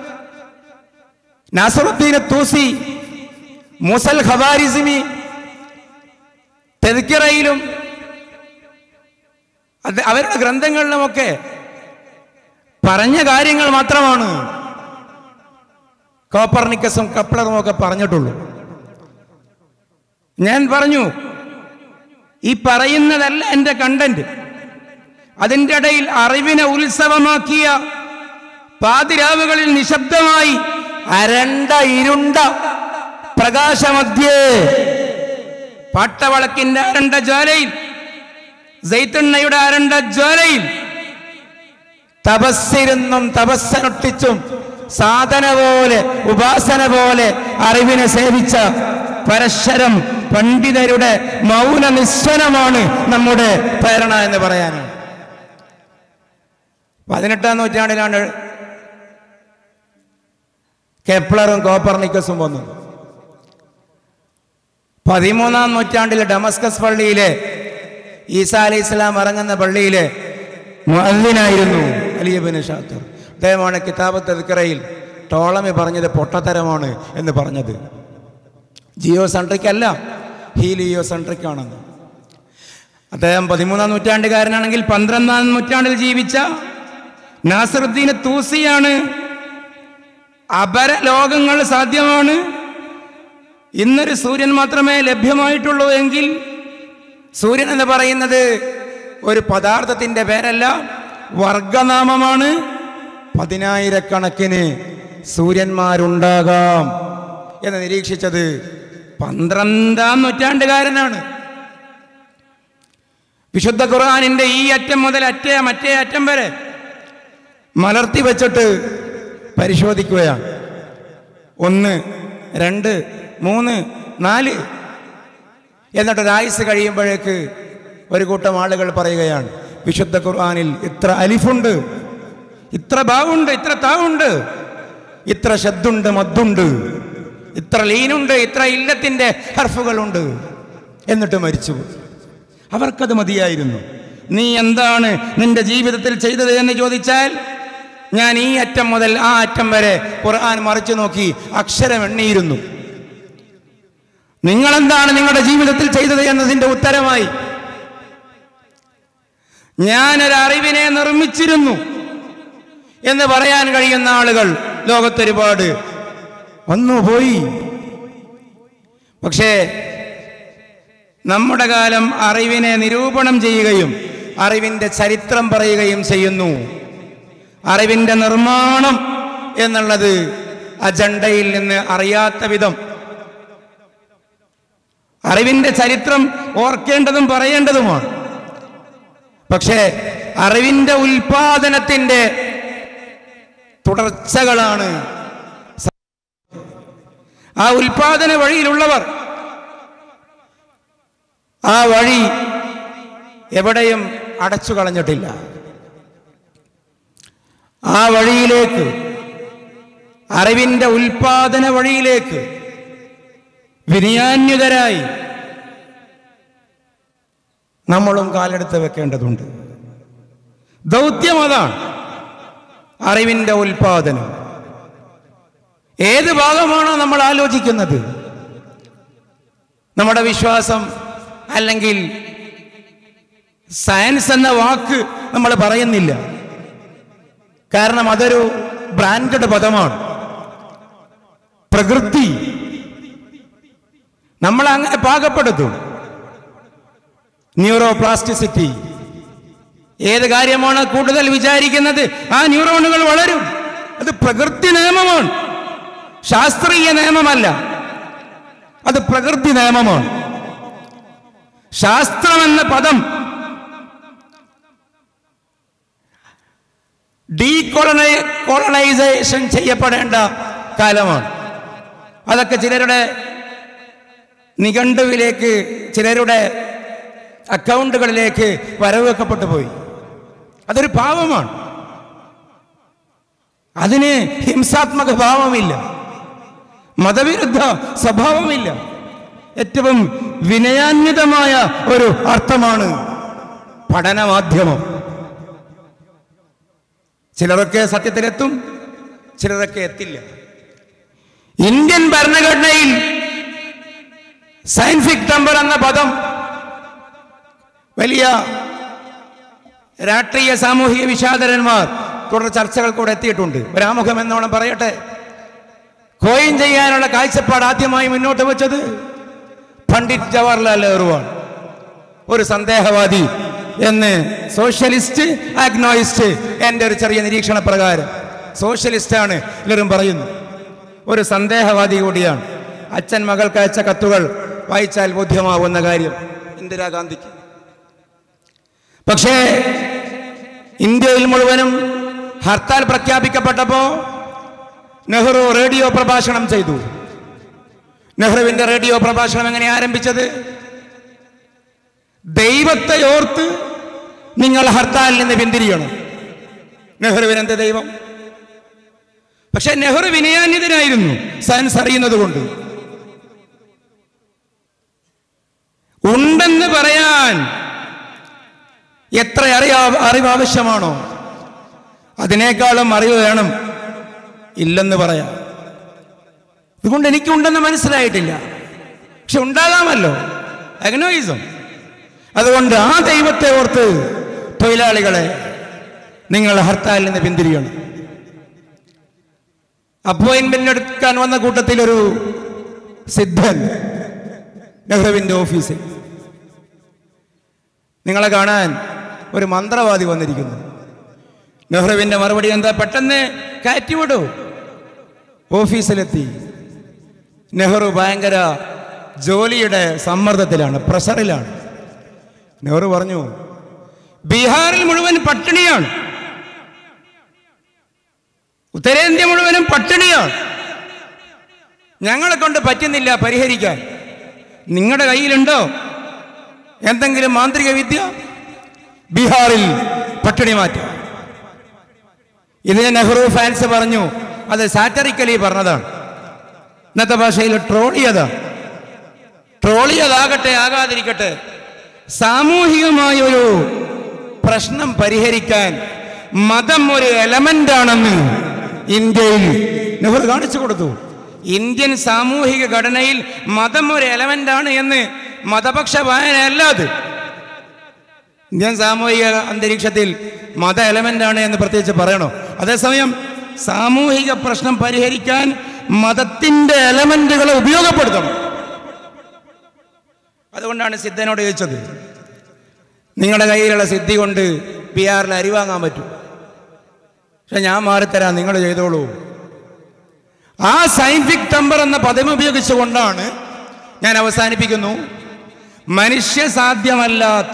നാസറുദ്ദീൻ തൂസി, മൂസൽ ഖവാരിസിമി തെദ്കിറയിലും അത് അവരുടെ ഗ്രന്ഥങ്ങളിലുമൊക്കെ പറഞ്ഞ കാര്യങ്ങൾ മാത്രമാണ് കോപ്പർനിക്കസും കപ്ലറും ഒക്കെ പറഞ്ഞിട്ടുള്ളൂ. ഞാൻ പറഞ്ഞു, ഈ പറയുന്നതല്ല എൻ്റെ കണ്ടന്റ്. അതിൻ്റെ ഇടയിൽ അറിവിനെ ഉത്സവമാക്കിയ പാതിരാവുകളിൽ നിശബ്ദമായി അരണ്ട ഇരുണ്ട പ്രകാശമധ്യേ പാട്ടവളക്കിന്റെ അരണ്ട ജ്വാലയിൽ, സൈത്തുണ്ണയുടെ അരണ്ട ജ്വാലയിൽ തപസ്സിരുന്നും തപസ്സനുഷ്ഠിച്ചും സാധന പോലെ ഉപാസന പോലെ അറിവിനെ സേവിച്ച പരശരം പണ്ഡിതരുടെ മൗന നിസ്വനമാണ് നമ്മുടെ പ്രേരണ എന്ന് പറയാനാണ്. പതിനെട്ടാം നൂറ്റാണ്ടിലാണ് കെപ്ലറും കോപ്പർനിക്കസും വന്നു. പതിമൂന്നാം നൂറ്റാണ്ടിൽ ഡമസ്കസ് പള്ളിയിലെ ഈസാ അലൈഹി ഇസ്ലാം ഇറങ്ങുന്ന പള്ളിയിലെ മുഅദ്ദിനായിരുന്നു അലി ഇബ്നു ഷാത്തിർ. അദ്ദേഹമാണ് കിതാബ് തദ്കിറയിൽ ടോളമി പറഞ്ഞത് പൊട്ടത്തരമാണ് എന്ന് പറഞ്ഞത്. ജിയോ സെൻട്രിക് അല്ല, ഹീലിയോ സെൻട്രിക് ആണെന്ന്. അദ്ദേഹം പതിമൂന്നാം നൂറ്റാണ്ടുകാരനാണെങ്കിൽ പന്ത്രണ്ടാം നൂറ്റാണ്ടിൽ ജീവിച്ച നാസറുദ്ദീൻ തൂസിയാണ് അപര ലോകങ്ങൾ സാധ്യമാണ്, ഇന്നൊരു സൂര്യൻ മാത്രമേ ലഭ്യമായിട്ടുള്ളൂ എങ്കിൽ സൂര്യൻ എന്ന് പറയുന്നത് ഒരു പദാർത്ഥത്തിൻ്റെ പേരല്ല, വർഗനാമമാണ്. പതിനായിരക്കണക്കിന് സൂര്യന്മാരുണ്ടാകാം എന്ന് നിരീക്ഷിച്ചത് പന്ത്രണ്ടാം നൂറ്റാണ്ടുകാരനാണ്. വിശുദ്ധ ഖുർആനിന്റെ ഈ അറ്റം മുതൽ അറ്റേ മറ്റേ അറ്റം വരെ മലർത്തി വെച്ചിട്ട് പരിശോധിക്കുകയാണ്. ഒന്ന്, രണ്ട്, മൂന്ന്, നാല് എന്നിട്ടൊരായുസ് കഴിയുമ്പോഴേക്ക് ഒരു കൂട്ടം ആളുകൾ പറയുകയാണ്, വിശുദ്ധ ഖുർആനിൽ ഇത്ര അലിഫുണ്ട്, ഇത്ര ബാവുണ്ട്, ഇത്ര താവുണ്ട്, ഇത്ര ശദ്ദുണ്ട്, മദ്ദുണ്ട്, ഇത്ര ലീനുണ്ട്, ഇത്ര ഇല്ലത്തിന്റെ ഹർഫുകളുണ്ട്. എന്നിട്ട് മരിച്ചു. അവർക്കത് മതിയായിരുന്നു. നീ എന്താണ് നിന്റെ ജീവിതത്തിൽ ചെയ്തത് എന്ന് ചോദിച്ചാൽ, ഞാൻ ഈ അറ്റം മുതൽ ആ അറ്റം വരെ ഖുർആൻ മറിച്ചു നോക്കി അക്ഷരം എണ്ണിയിരുന്നു. നിങ്ങളെന്താണ് നിങ്ങളുടെ ജീവിതത്തിൽ ചെയ്തത് എന്നതിൻ്റെ ഉത്തരമായി ഞാനൊരറിവിനെ നിർമ്മിച്ചിരുന്നു എന്ന് പറയാൻ കഴിയുന്ന ആളുകൾ ലോകത്തൊരുപാട് വന്നുപോയി. പക്ഷേ നമ്മുടെ കാലം അറിവിനെ നിരൂപണം ചെയ്യുകയും അറിവിൻ്റെ ചരിത്രം പറയുകയും ചെയ്യുന്നു. അറിവിൻ്റെ നിർമ്മാണം എന്നുള്ളത് അജണ്ടയിൽ നിന്ന് അറിയാത്ത വിധം അറിവിൻ്റെ ചരിത്രം ഓർക്കേണ്ടതും പറയേണ്ടതുമാണ്. പക്ഷേ അറിവിൻ്റെ ഉൽപാദനത്തിൻ്റെ തുടർച്ചകളാണ്. ആ ഉൽപാദന വഴിയിലുള്ളവർ ആ വഴി എവിടെയും അടച്ചു കളഞ്ഞിട്ടില്ല. ആ വഴിയിലേക്ക്, അറിവിൻ്റെ ഉൽപാദന വഴിയിലേക്ക് വിനയാന്യുതരായി നമ്മളും കാലെടുത്ത് വെക്കേണ്ടതുണ്ട്. ദൗത്യം അതാണ്, അറിവിൻ്റെ ഉൽപാദനം. ഏത് ഭാഗമാണോ നമ്മൾ ആലോചിക്കുന്നത്? നമ്മുടെ വിശ്വാസം അല്ലെങ്കിൽ സയൻസ് എന്ന വാക്ക് നമ്മൾ പറയുന്നില്ല, കാരണം അതൊരു ബ്രാൻഡഡ് പദമാണ്. പ്രകൃതി നമ്മൾ അങ്ങനെ പാകപ്പെടുത്തും. ന്യൂറോ പ്ലാസ്റ്റിസിറ്റി, ഏത് കാര്യമാണ് കൂടുതൽ വിചാരിക്കുന്നത് ആ ന്യൂറോണുകൾ വളരും. അത് പ്രകൃതി നിയമമാണ്, ശാസ്ത്രീയ നിയമമല്ല, അത് പ്രകൃതി നിയമമാണ്. ശാസ്ത്രം എന്ന പദം ഡീകോളനൈ കോളനൈസേഷൻ ചെയ്യപ്പെടേണ്ട കാലമാണ്. അതൊക്കെ ചിലരുടെ നിഘണ്ടുവിലേക്ക്, ചിലരുടെ അക്കൗണ്ടുകളിലേക്ക് വരവെക്കപ്പെട്ടു പോയി. അതൊരു പാവമാണ്. അതിന് ഹിംസാത്മക ഭാവമില്ല, മതവിരുദ്ധ സ്വഭാവമില്ല. ഏറ്റവും വിനയാന്വിതമായ ഒരു അർത്ഥമാണ് പഠനമാധ്യമം. ചിലരൊക്കെ സത്യത്തിലെത്തും, ചിലരൊക്കെ എത്തില്ല. ഇന്ത്യൻ ഭരണഘടനയിൽ സയന്റിഫിക് ടെമ്പർ എന്ന പദം വലിയ രാഷ്ട്രീയ സാമൂഹിക വിശാദരന്മാർ തുടർ ചർച്ചകൾ കൂടെ എത്തിയിട്ടുണ്ട്. ഒരാമുഖം എന്നോണം പറയട്ടെ, കോയിൻ ചെയ്യാനുള്ള കാഴ്ചപ്പാട് ആദ്യമായി മുന്നോട്ട് വെച്ചത് പണ്ഡിറ്റ് ജവഹർലാൽ നെഹ്റുവാണ്. ഒരു സന്ദേഹവാദി എന്ന് സോഷ്യലിസ്റ്റ് ആഗ്നോയിസ്റ്റ്, എൻ്റെ ഒരു ചെറിയ നിരീക്ഷണ പ്രകാരം സോഷ്യലിസ്റ്റാണ് എല്ലാവരും പറയുന്നു, ഒരു സന്ദേഹവാദി കൂടിയാണ്. അച്ഛൻ മകൾക്ക് അയച്ച കത്തുകൾ വായിച്ചാൽ ബോധ്യമാവുന്ന കാര്യം ഇന്ദിരാഗാന്ധിക്ക്. പക്ഷേ ഇന്ത്യയിൽ മുഴുവനും ഹർത്താൽ പ്രഖ്യാപിക്കപ്പെട്ടപ്പോൾ നെഹ്റു റേഡിയോ പ്രഭാഷണം ചെയ്തു. നെഹ്റുവിൻ്റെ റേഡിയോ പ്രഭാഷണം എങ്ങനെ ആരംഭിച്ചത്? ദൈവത്തെ ഓർത്ത് നിങ്ങൾ ഹർത്താലിൽ നിന്ന് പിന്തിരിയണം. നെഹ്റുവിന് എന്ത് ദൈവം? പക്ഷെ നെഹ്റു വിനയാന്വിതനായിരുന്നു, സയൻസ് അറിയുന്നത് കൊണ്ട്. ഉണ്ടെന്ന് പറയാൻ എത്ര അറിയാ അറിവ് ആവശ്യമാണോ അതിനേക്കാളും അറിവ് വേണം ഇല്ലെന്ന് പറയാം. ഇതുകൊണ്ട് എനിക്കുണ്ടെന്ന് മനസ്സിലായിട്ടില്ല, പക്ഷെ ഉണ്ടാകാമല്ലോ, അഗ്നോയിസം. അതുകൊണ്ട് ആ ദൈവത്തെ ഓർത്ത് തൊഴിലാളികളെ നിങ്ങൾ ഹർത്താലിൽ നിന്ന് പിന്തിരിയണം. അപ്പോയിന്റ്മെന്റ് എടുക്കാൻ വന്ന കൂട്ടത്തിലൊരു സിദ്ധൻ നെഹ്റുവിൻ്റെ ഓഫീസിൽ, നിങ്ങളെ കാണാൻ ഒരു മന്ത്രവാദി വന്നിരിക്കുന്നു. നെഹ്റുവിൻ്റെ മറുപടി എന്താ? പെട്ടെന്ന് കയറ്റിവിടൂ. ഓഫീസിലെത്തി. നെഹ്റു ഭയങ്കര ജോലിയുടെ സമ്മർദ്ദത്തിലാണ്, പ്രഷറിലാണ്. നെഹ്റു പറഞ്ഞു, ബീഹാറിൽ മുഴുവൻ പട്ടിണിയാണ്, ഉത്തരേന്ത്യ മുഴുവനും പട്ടിണിയാണ്, ഞങ്ങളെ കൊണ്ട് പറ്റുന്നില്ല പരിഹരിക്കാൻ. നിങ്ങളുടെ കയ്യിലുണ്ടോ എന്തെങ്കിലും മാന്ത്രിക വിദ്യ? ബീഹാറിൽ പട്ടിണി മാറ്റുക. ഇതിന് നെഹ്റു ഫാൻസ് പറഞ്ഞു അത് സാറ്ററിക്കലി പറഞ്ഞതാണ്, ഇന്നത്തെ ഭാഷയിൽ ട്രോളിയതാണ്. ട്രോളിയതാകട്ടെ ആകാതിരിക്കട്ടെ, സാമൂഹികമായൊരു പ്രശ്നം പരിഹരിക്കാൻ മതം ഒരു എലമെന്റ് ആണെന്ന് ഇന്ത്യയിൽ നെഹ്റു കാണിച്ചു കൊടുത്തു. ഇന്ത്യൻ സാമൂഹിക ഘടനയിൽ മതം ഒരു എലമെന്റ് ആണ് എന്ന് മതപക്ഷ വായനയല്ലാതെ ഇന്ത്യൻ സാമൂഹിക അന്തരീക്ഷത്തിൽ മത എലമെന്റ് ആണ് എന്ന് പ്രത്യേകിച്ച് പറയണോ? അതേസമയം സാമൂഹിക പ്രശ്നം പരിഹരിക്കാൻ മതത്തിന്റെ എലമെന്റുകളെ ഉപയോഗപ്പെടുത്തണം. അതുകൊണ്ടാണ് സിദ്ധനോട് ചോദിച്ചത്, നിങ്ങളുടെ കയ്യിലുള്ള സിദ്ധി കൊണ്ട് പി ആറിൽ അരി വാങ്ങാൻ പറ്റും, പക്ഷെ ഞാൻ മാറിത്തരാം, നിങ്ങൾ ചെയ്തോളൂ. ആ സയന്റിഫിക് ടെമ്പർ എന്ന പദം ഉപയോഗിച്ചുകൊണ്ടാണ് ഞാൻ അവസാനിപ്പിക്കുന്നു. മനുഷ്യ സാധ്യമല്ലാത്ത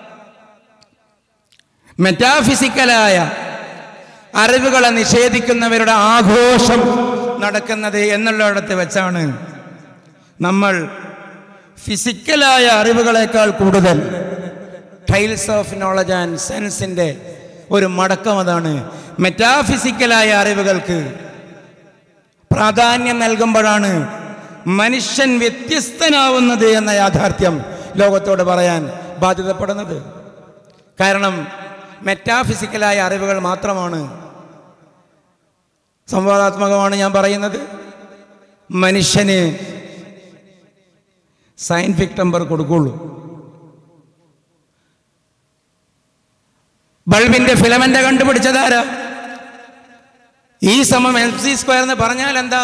മെറ്റാഫിസിക്കലായ അറിവുകളെ നിഷേധിക്കുന്നവരുടെ ആഘോഷം നടക്കുന്നത് എന്നുള്ളിടത്ത് വെച്ചാണ് നമ്മൾ ഫിസിക്കലായ അറിവുകളെക്കാൾ കൂടുതൽ ടൈൽസ് ഓഫ് നോളജ് ആൻഡ് സെൻസിൻ്റെ ഒരു മടക്കം. അതാണ് മെറ്റാഫിസിക്കലായ അറിവുകൾക്ക് പ്രാധാന്യം നൽകുമ്പോഴാണ് മനുഷ്യൻ വ്യത്യസ്തനാവുന്നത് എന്ന യാഥാർത്ഥ്യം ലോകത്തോട് പറയാൻ ബാധ്യതപ്പെടുന്നത്. കാരണം മെറ്റാഫിസിക്കലായ അറിവുകൾ മാത്രമാണ്, സംവാദാത്മകമാണ് ഞാൻ പറയുന്നത്, മനുഷ്യന് സയന്റിഫിക് ടെമ്പർ കൊടുക്കുള്ളൂ. ബൾബിന്റെ ഫിലമെന്റ് കണ്ടുപിടിച്ചതാരാ? ഈ സമം എൽ സി സ്ക്വയർ എന്ന് പറഞ്ഞാൽ എന്താ?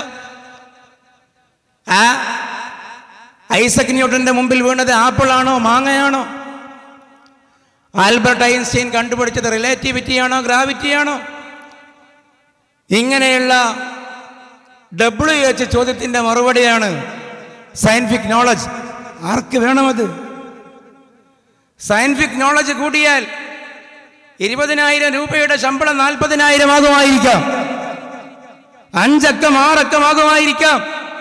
ആ ഐസക് ന്യൂട്ടന്റെ മുമ്പിൽ വീണത് ആപ്പിൾ ആണോ മാങ്ങയാണോ? ആൽബർട്ട് ഐൻസ്റ്റീൻ കണ്ടുപിടിച്ചത് റിലേറ്റിവിറ്റിയാണോ ഗ്രാവിറ്റിയാണോ? ഇങ്ങനെയുള്ള ഡബ്ല്യു എച്ച് ചോദ്യത്തിന്റെ മറുപടിയാണ് സയന്റിഫിക് നോളജ്. ആർക്ക് വേണമത്? സയന്റിഫിക് നോളജ് കൂടിയാൽ ഇരുപതിനായിരം രൂപയുടെ ശമ്പളം നാൽപ്പതിനായിരം ആകുമായിരിക്കാം, അഞ്ചക്കം ആറക്കമാകുമായിരിക്കാം,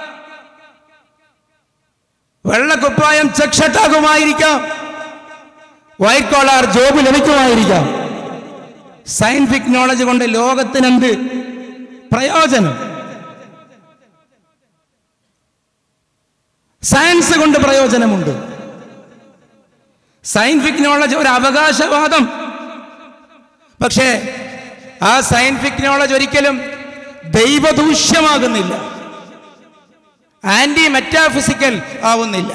വെള്ളക്കുപ്പായം ചെക്ഷട്ടാകുമായിരിക്കാം, വൈറ്റ് കോളാർ ജോബ് ലഭിക്കുമായിരിക്കാം. സയന്റിഫിക് നോളജ് കൊണ്ട് ലോകത്തിനെന്ത് പ്രയോജനം? സയൻസ് കൊണ്ട് പ്രയോജനമുണ്ട്. സയന്റിഫിക് നോളജ് ഒരു അവകാശവാദം, പക്ഷേ ആ സയന്റിഫിക് നോളജ് ഒരിക്കലും ദൈവദൂഷ്യമാകുന്നില്ല, ആന്റി മെറ്റാഫിസിക്കൽ ആവുന്നില്ല.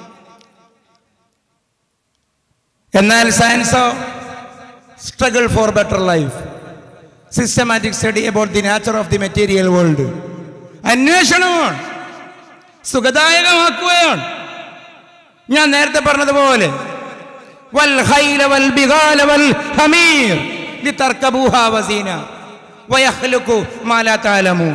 എന്നാൽ സയൻസോ struggle for better life, systematic study about the nature of the material world, അന്വേഷണമാണ്, സുഖദായകമാക്കുകയാണ്. ഞാൻ നേരത്തെ പറഞ്ഞതുപോലെ വൽ ഖൈല വൽ ബിഗാല വൽ ഹമീർ ലിതർകബൂഹാ വസീന വയഖ്ലുഖു മാ ലാ തഅലമൂൻ.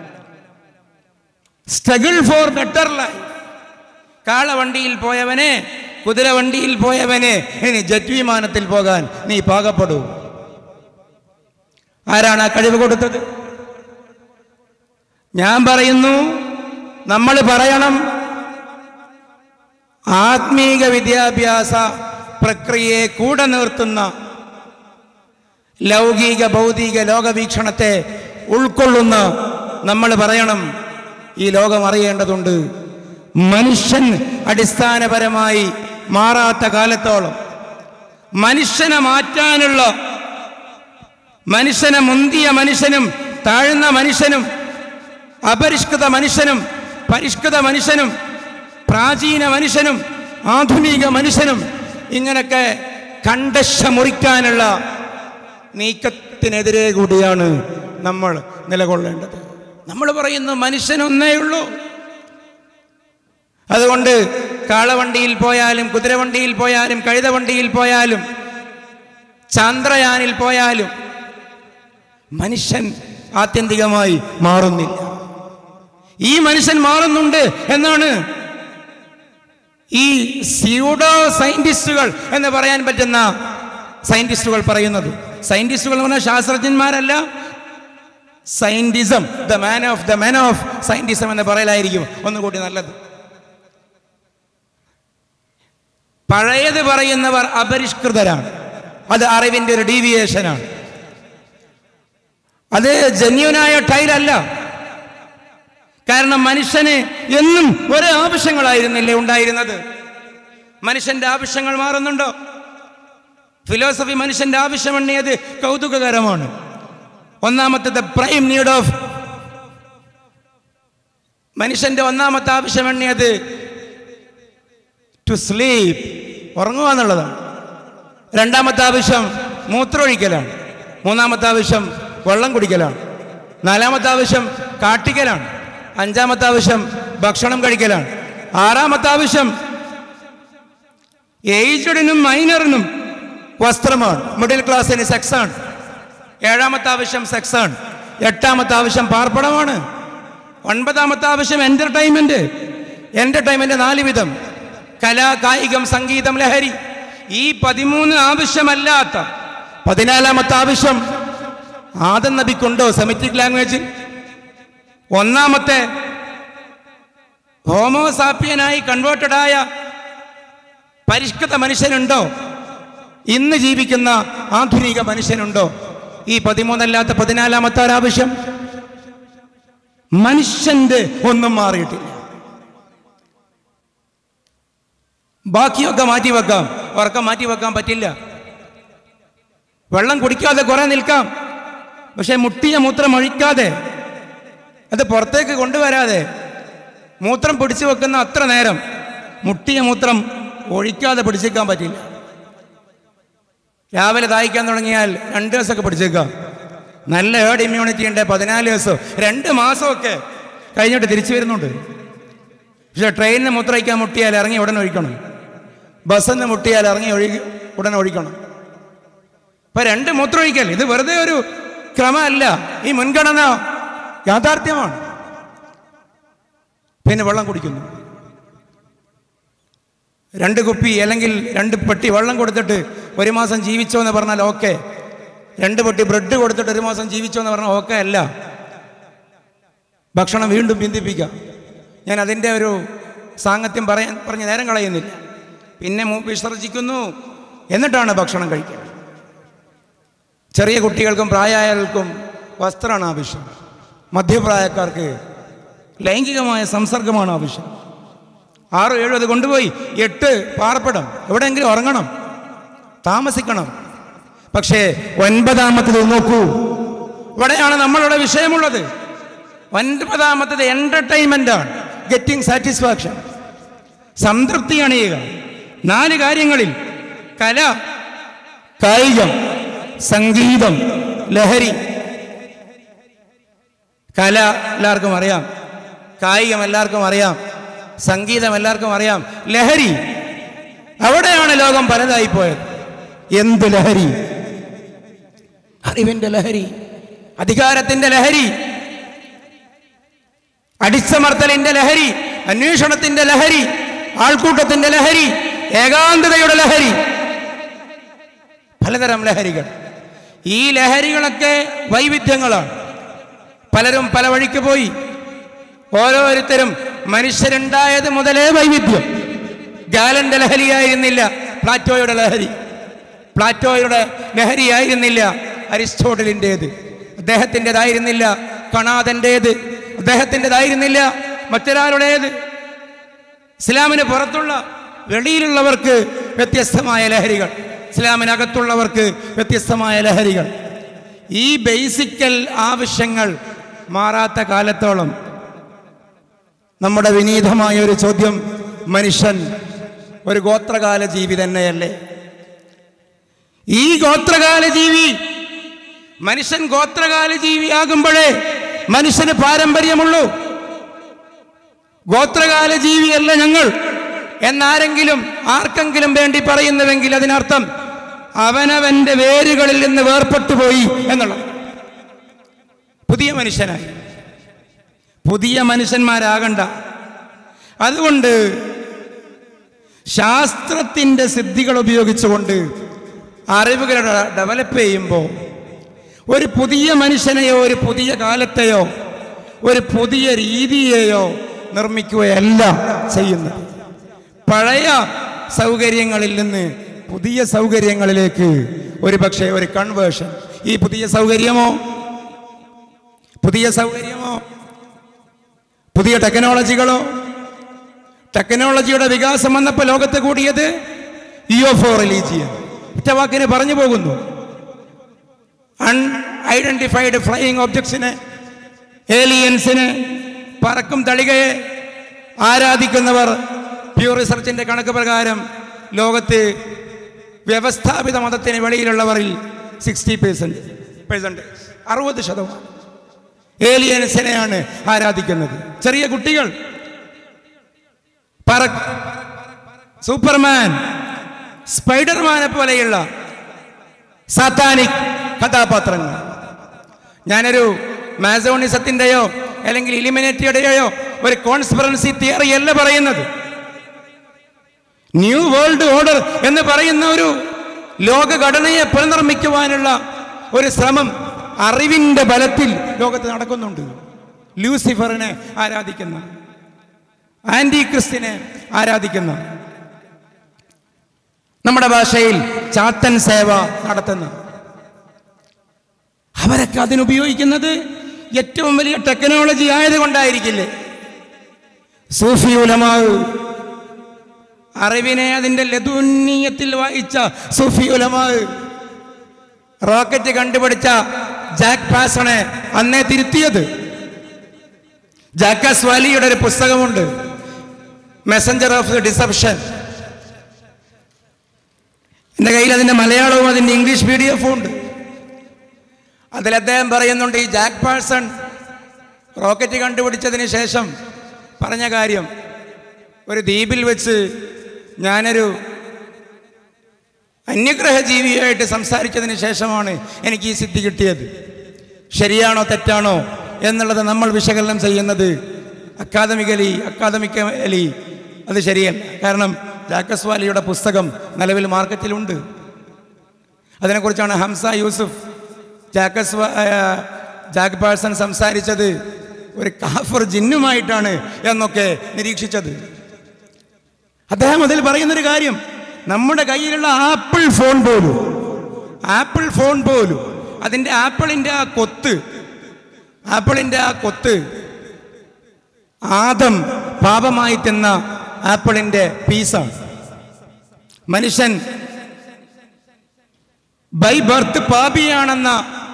Struggle for better life. കാളവണ്ടിയിൽ പോയവനെ, കുതിരവണ്ടിയിൽ പോയവനെ ഇനി ജറ്റ് വിമാനത്തിൽ പോകാൻ നീ പാകപ്പെടൂ. ആരാണ് ആ കഴിവ് കൊടുത്തത്? ഞാൻ പറയുന്നു, നമ്മൾ പറയണം, ആത്മീക വിദ്യാഭ്യാസ പ്രക്രിയയെ കൂടെ നിർത്തുന്ന ലൗകിക ഭൗതിക ലോകവീക്ഷണത്തെ ഉൾക്കൊള്ളുന്ന നമ്മൾ പറയണം, ഈ ലോകം അറിയേണ്ടതുണ്ട്. മനുഷ്യൻ അടിസ്ഥാനപരമായി മാറാത്ത കാലത്തോളം മനുഷ്യനെ മാറ്റാനുള്ള, മനുഷ്യനെ മുന്തിയ മനുഷ്യനും താഴ്ന്ന മനുഷ്യനും അപരിഷ്കൃത മനുഷ്യനും പരിഷ്കൃത മനുഷ്യനും പ്രാചീന മനുഷ്യനും ആധുനിക മനുഷ്യനും ഇങ്ങനൊക്കെ കണ്ടശ മുറിക്കാനുള്ള നീക്കത്തിനെതിരെ കൂടിയാണ് നമ്മൾ നിലകൊള്ളേണ്ടത്. നമ്മൾ പറയുന്നു മനുഷ്യനൊന്നേ ഉള്ളൂ. അതുകൊണ്ട് കാളവണ്ടിയിൽ പോയാലും കുതിരവണ്ടിയിൽ പോയാലും കഴുതവണ്ടിയിൽ പോയാലും ചന്ദ്രയാനിൽ പോയാലും മനുഷ്യൻ ആത്യന്തികമായി മാറുന്നില്ല. ഈ മനുഷ്യൻ മാറുന്നുണ്ട് എന്നാണ് ഈ സ്യൂഡോ സയന്റിസ്റ്റുകൾ എന്ന് പറയാൻ പറ്റുന്ന സയന്റിസ്റ്റുകൾ പറയുന്നത്. സയന്റിസ്റ്റുകൾ എന്ന് പറഞ്ഞാൽ ശാസ്ത്രജ്ഞന്മാരല്ല, scientism, the man of the man of scientism എന്ന് പറയലായിരിക്കും ഒന്നുകൂടി നല്ലത്. പഴയത് പറയുന്നവർ അപരിഷ്കൃതരാണ്, അത് അറിവിന്റെ ഒരു ഡീവിയേഷനാണ്, അത് ജെന്യൂനായ ടൈലല്ല. കാരണം മനുഷ്യന് എന്നും ഒരേ ആവശ്യങ്ങളായിരുന്നില്ലേ ഉണ്ടായിരുന്നത്? മനുഷ്യന്റെ ആവശ്യങ്ങൾ മാറുന്നുണ്ടോ? ഫിലോസഫി മനുഷ്യന്റെ ആവശ്യം എണ്ണിയത് കൗതുകകരമാണ്. ഒന്നാമത്തെ പ്രൈം നീഡ് ഓഫ് മനുഷ്യന്റെ ഒന്നാമത്തെ ആവശ്യം എണ്ണിയത് ടു സ്ലീപ്പ്, ഉറങ്ങുക എന്നുള്ളതാണ്. രണ്ടാമത്തെ ആവശ്യം മൂത്രമൊഴിക്കലാണ്. മൂന്നാമത്തെ ആവശ്യം വെള്ളം കുടിക്കലാണ്. നാലാമത്തെ ആവശ്യം കാട്ടിക്കലാണ്. അഞ്ചാമത്തെ ആവശ്യം ഭക്ഷണം കഴിക്കലാണ്. ആറാമത്തെ ആവശ്യം ഏജ്ഡിനും മൈനറിനും വസ്ത്രമാണ്. മിഡിൽ ക്ലാസ്സിന് സെക്സാണ്. ഏഴാമത്തെ ആവശ്യം സെക്സാണ്. എട്ടാമത്തെ ആവശ്യം പാർപ്പിടമാണ്. ഒൻപതാമത്തെ ആവശ്യം എന്റർടൈൻമെന്റ്. എന്റർടൈൻമെന്റ് നാല് വിധം: കല, കായികം, സംഗീതം, ലഹരി. ഈ പതിമൂന്ന് ആവശ്യമല്ലാത്ത പതിനാലാമത്തെ ആവശ്യം ആദം നബിക്കുണ്ടോ സെമിറ്റിക് ലാംഗ്വേജിൽ? ഒന്നാമത്തെ ഹോമോസാപ്പിയനായി കൺവേർട്ടഡായ പരിഷ്കൃത മനുഷ്യനുണ്ടോ? ഇന്ന് ജീവിക്കുന്ന ആധുനിക മനുഷ്യനുണ്ടോ? ഈ പതിമൂന്നല്ലാത്ത പതിനാലാമത്തെ ഒരാവശ്യം മനുഷ്യന്റെ ഒന്നും മാറിയിട്ടില്ല. ബാക്കിയൊക്കെ മാറ്റിവെക്കാം, ഉറക്കം മാറ്റിവെക്കാൻ പറ്റില്ല. വെള്ളം കുടിക്കാതെ കുറെ നിൽക്കാം, പക്ഷെ മുട്ടിയ മൂത്രം ഒഴിക്കാതെ, അത് പുറത്തേക്ക് കൊണ്ടുവരാതെ മൂത്രം പിടിച്ചു വെക്കുന്ന അത്ര നേരം മുട്ടിയ മൂത്രം ഒഴിക്കാതെ പിടിച്ചേക്കാൻ പറ്റില്ല. രാവിലെ ദാഹിക്കാൻ തുടങ്ങിയാൽ രണ്ട് ദിവസമൊക്കെ പിടിച്ചേക്കാം. നല്ല ഹേർഡ് ഇമ്മ്യൂണിറ്റി ഉണ്ട്. പതിനാല് ദിവസം രണ്ട് മാസമൊക്കെ കഴിഞ്ഞിട്ട് തിരിച്ചു വരുന്നുണ്ട്. പക്ഷെ ട്രെയിനിന് മൂത്രമൊഴിക്കാൻ മുട്ടിയാൽ ഇറങ്ങി ഉടനെ ഒഴിക്കണം. ബസ്സിന് മുട്ടിയാൽ ഇറങ്ങി ഒഴുകി ഉടനെ ഒഴിക്കണം. ഇപ്പൊ രണ്ട് മൂത്രമൊഴിക്കൽ ഇത് വെറുതെ ഒരു ക്രമമല്ല, ഈ മുൻഗണന യാഥാർത്ഥ്യമാണ്. പിന്നെ വെള്ളം കുടിക്കുന്നു. രണ്ട് കുപ്പി അല്ലെങ്കിൽ രണ്ട് പെട്ടി വെള്ളം കൊടുത്തിട്ട് ഒരു മാസം ജീവിച്ചോ എന്ന് പറഞ്ഞാൽ ഓക്കെ. രണ്ട് പെട്ടി ബ്രെഡ് കൊടുത്തിട്ട് ഒരു മാസം ജീവിച്ചോ എന്ന് പറഞ്ഞാൽ ഓക്കെ അല്ല. ഭക്ഷണം വീണ്ടും ബന്ധിപ്പിക്കാം. ഞാൻ അതിൻ്റെ ഒരു സാങ്കത്യം പറയാൻ പറഞ്ഞ് നേരം കളയുന്നില്ല. പിന്നെ വിസർജിക്കുന്നു, എന്നിട്ടാണ് ഭക്ഷണം കഴിക്കുക. ചെറിയ കുട്ടികൾക്കും പ്രായമായവർക്കും വസ്ത്രമാണ് ആവശ്യം. മധ്യപ്രായക്കാർക്ക് ലൈംഗികമായ സംസർഗമാണ് ആവശ്യം. ആറ് ഏഴ് അത് കൊണ്ടുപോയി എട്ട് പാർപ്പിടം, എവിടെയെങ്കിലും ഉറങ്ങണം, താമസിക്കണം. പക്ഷേ ഒൻപതാമത്തത് നോക്കൂ, ഇവിടെയാണ് നമ്മളുടെ വിഷയമുള്ളത്. ഒൻപതാമത്തത് എന്റർടൈൻമെന്റ് ആണ്, ഗെറ്റിംഗ് സാറ്റിസ്ഫാക്ഷൻ, സംതൃപ്തി അണിയുക. നാല് കാര്യങ്ങളിൽ: കല, കായികം, സംഗീതം, ലഹരി. കല എല്ലാവർക്കും അറിയാം, കായികം എല്ലാവർക്കും അറിയാം, സംഗീതം എല്ലാവർക്കും അറിയാം. ലഹരി, അവിടെയാണ് ലോകം പലതായി പോയത്. എന്ത് ലഹരി? അറിവിന്റെ ലഹരി, അധികാരത്തിന്റെ ലഹരി, അടിച്ചമർത്തലിന്റെ ലഹരി, അന്വേഷണത്തിന്റെ ലഹരി, ആൾക്കൂട്ടത്തിന്റെ ലഹരി, ഏകാന്തതയുടെ ലഹരി, പലതരം ലഹരികൾ. ഈ ലഹരികളൊക്കെ വൈവിധ്യങ്ങളാണ്. പലരും പല വഴിക്ക് പോയി. ഓരോരുത്തരും മനുഷ്യരുണ്ടായത് മുതലേ വൈവിധ്യം. ഗാലന്റെ ലഹരിയായിരുന്നില്ല പ്ലാറ്റോയുടെ ലഹരി. പ്ലാറ്റോയുടെ ലഹരിയായിരുന്നില്ല അരിസ്റ്റോട്ടലിൻ്റേത്. അദ്ദേഹത്തിൻ്റെതായിരുന്നില്ല കണാദൻ്റേത്. അദ്ദേഹത്തിൻ്റെതായിരുന്നില്ല മറ്റൊരാളുടേത്. ഇസ്ലാമിന് പുറത്തുള്ള വെളിയിലുള്ളവർക്ക് വ്യത്യസ്തമായ ലഹരികൾ, ഇസ്ലാമിനകത്തുള്ളവർക്ക് വ്യത്യസ്തമായ ലഹരികൾ. ഈ ബേസിക്കൽ ആവശ്യങ്ങൾ മാറാത്ത കാലത്തോളം നമ്മുടെ വിനീതമായ ഒരു ചോദ്യം, മനുഷ്യൻ ഒരു ഗോത്രകാല ജീവി തന്നെയല്ലേ? ഈ ഗോത്രകാല ജീവി, മനുഷ്യൻ ഗോത്രകാല ജീവിയാകുമ്പോഴേ മനുഷ്യന് പാരമ്പര്യമുള്ളൂ. ഗോത്രകാല ജീവിയല്ല ഞങ്ങൾ എന്നാരെങ്കിലും ആർക്കെങ്കിലും വേണ്ടി പറയുന്നുവെങ്കിൽ അതിനർത്ഥം അവനവന്റെ വേരുകളിൽ നിന്ന് വേർപെട്ടു പോയി എന്നുള്ളത്. പുതിയ മനുഷ്യനായി, പുതിയ മനുഷ്യന്മാരാകണ്ട. അതുകൊണ്ട് ശാസ്ത്രത്തിൻ്റെ സിദ്ധികൾ ഉപയോഗിച്ചുകൊണ്ട് അറിവുകൾ ഡെവലപ്പ് ചെയ്യുമ്പോൾ ഒരു പുതിയ മനുഷ്യനെയോ ഒരു പുതിയ കാലത്തെയോ ഒരു പുതിയ രീതിയെയോ നിർമ്മിക്കുകയല്ല ചെയ്യുന്നത്. പഴയ സൗകര്യങ്ങളിൽ നിന്ന് പുതിയ സൗകര്യങ്ങളിലേക്ക് ഒരു പക്ഷേ ഒരു കൺവേർഷൻ. ഈ പുതിയ സൗകര്യമോ പുതിയ സൗകര്യമോ പുതിയ ടെക്നോളജികളോ ടെക്നോളജിയുടെ വികാസം വന്നപ്പോൾ ലോകത്ത് കൂടിയത് യു എഫ് ഒ റിലീജിയൻ. ഒറ്റവാക്കിന് പറഞ്ഞു പോകുന്നു. അൺഐഡന്റിഫൈഡ് ഫ്ലൈയിങ് ഒബ്ജക്ട്സിനെ, ഏലിയൻസിനെ, പറക്കും തളികയെ ആരാധിക്കുന്നവർ പ്യൂർ റിസർച്ചിന്റെ കണക്ക് പ്രകാരം ലോകത്ത് വ്യവസ്ഥാപിത മതത്തിന് വെളിയിലുള്ളവരിൽ സിക്സ്റ്റി പെർസെന്റ് പെർസെൻറ്റേജ് അറുപത് ശതമാനം ഏലിയൻസിനെയാണ് ആരാധിക്കുന്നത്. ചെറിയ കുട്ടികൾ പറ സൂപ്പർമാൻ, സ്പൈഡർമാനെ പോലെയുള്ള സാത്താനിക് കഥാപാത്രങ്ങൾ. ഞാനൊരു മാസോണിസത്തിൻ്റെയോ അല്ലെങ്കിൽ ഇലിമിനേറ്റിയുടെയോ ഒരു കോൺസ്പിറൻസി തിയറി അല്ല പറയുന്നത്. ന്യൂ വേൾഡ് ഓർഡർ എന്ന് പറയുന്ന ഒരു ലോകഘടനയെ പുനർനിർമ്മിക്കുവാനുള്ള ഒരു ശ്രമം അറിവിൻ്റെ ബലത്തിൽ ലോകത്ത് നടക്കുന്നുണ്ട്. ലൂസിഫറിനെ ആരാധിക്കുന്ന, ആന്റി ക്രിസ്റ്റിനെ ആരാധിക്കുന്ന, നമ്മുടെ ഭാഷയിൽ ചാത്തൻ സേവ നടത്തുന്ന അവരൊക്കെ അതിനുപയോഗിക്കുന്നത് ഏറ്റവും വലിയ ടെക്നോളജി ആയതുകൊണ്ടായിരിക്കില്ലേ? സൂഫി ഉലമാ, അറിവിനെ അതിൻ്റെ ലദുന്നീയത്തിൽ വായിച്ച സൂഫി ഉലമാ, റോക്കറ്റ് കണ്ടുപിടിച്ച ജാക്ക് പാസണെ അന്നേ തിരുത്തിയത്. ജാക്കസ് വാലിയുടെ ഒരു പുസ്തകമുണ്ട്, മെസ്സഞ്ചർ ഓഫ് ദി ഡിസെപ്ഷൻ. എൻ്റെ കയ്യിൽ അതിൻ്റെ മലയാളവും അതിൻ്റെ ഇംഗ്ലീഷ് പി ഡി എഫും ഉണ്ട്. അതിൽ അദ്ദേഹം പറയുന്നുണ്ട്, ഈ ജാക്ക് പാഴ്സൺ റോക്കറ്റ് കണ്ടുപിടിച്ചതിന് ശേഷം പറഞ്ഞ കാര്യം, ഒരു ദ്വീപിൽ വെച്ച് ഞാനൊരു അന്യഗ്രഹ ജീവിയായിട്ട് സംസാരിച്ചതിന് ശേഷമാണ് എനിക്ക് ഈ സിദ്ധി കിട്ടിയത്. ശരിയാണോ തെറ്റാണോ എന്നുള്ളത് നമ്മൾ വിശകലനം ചെയ്യുന്നത് അക്കാദമിക്കലി അക്കാദമിക്കലി അത് ശരിയല്ല. കാരണം ജാക്കസ് വാലിയുടെ പുസ്തകം നിലവിൽ മാർക്കറ്റിലുണ്ട്. അതിനെക്കുറിച്ചാണ് Hamza Yusuf Jacques Jack Parson സംസാരിച്ചത് ഒരു കാഫർ ജിന്നുമായിട്ടാണ് എന്നൊക്കെ നിരീക്ഷിച്ചത്. അദ്ദേഹം അതിൽ പറയുന്നൊരു കാര്യം, നമ്മുടെ കയ്യിലുള്ള ആപ്പിൾ ഫോൺ പോലും ആപ്പിൾ ഫോൺ പോലും അതിൻ്റെ ആപ്പിളിൻ്റെ ആ കൊത്ത് ആപ്പിളിൻ്റെ ആ കൊത്ത് ആദം പാപമായി തിന്ന ആപ്പിളിൻ്റെ പീസാണ്. മനുഷ്യൻ ബൈ ബർത്ത് പാപിയാണെന്ന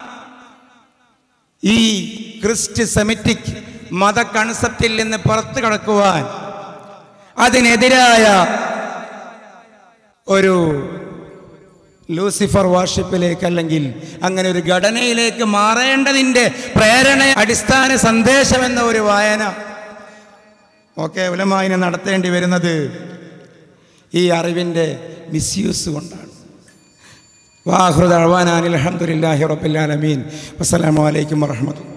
ഈ ക്രിസ്റ്റ് സെമിറ്റിക് മത കൺസെപ്റ്റിൽ നിന്ന് പുറത്തു കടക്കുവാൻ അതിനെതിരായ ഒരു ലൂസിഫർ വാർഷിപ്പിലേക്ക് അല്ലെങ്കിൽ അങ്ങനെ ഒരു ഘടനയിലേക്ക് മാറേണ്ടതിൻ്റെ പ്രേരണ അടിസ്ഥാന സന്ദേശം എന്ന ഒരു വായന ഒക്കെ ഉലമായിനെ നടത്തേണ്ടി വരുന്നത് ഈ അറിവിൻ്റെ മിസ്യൂസ് കൊണ്ടാണ്. വാഹൃദ അൽഹംദുലില്ലാഹി റബ്ബിൽ ആലമീൻ. വസ്സലാമു അലൈക്കും വറഹ്മത്തുള്ളാഹി.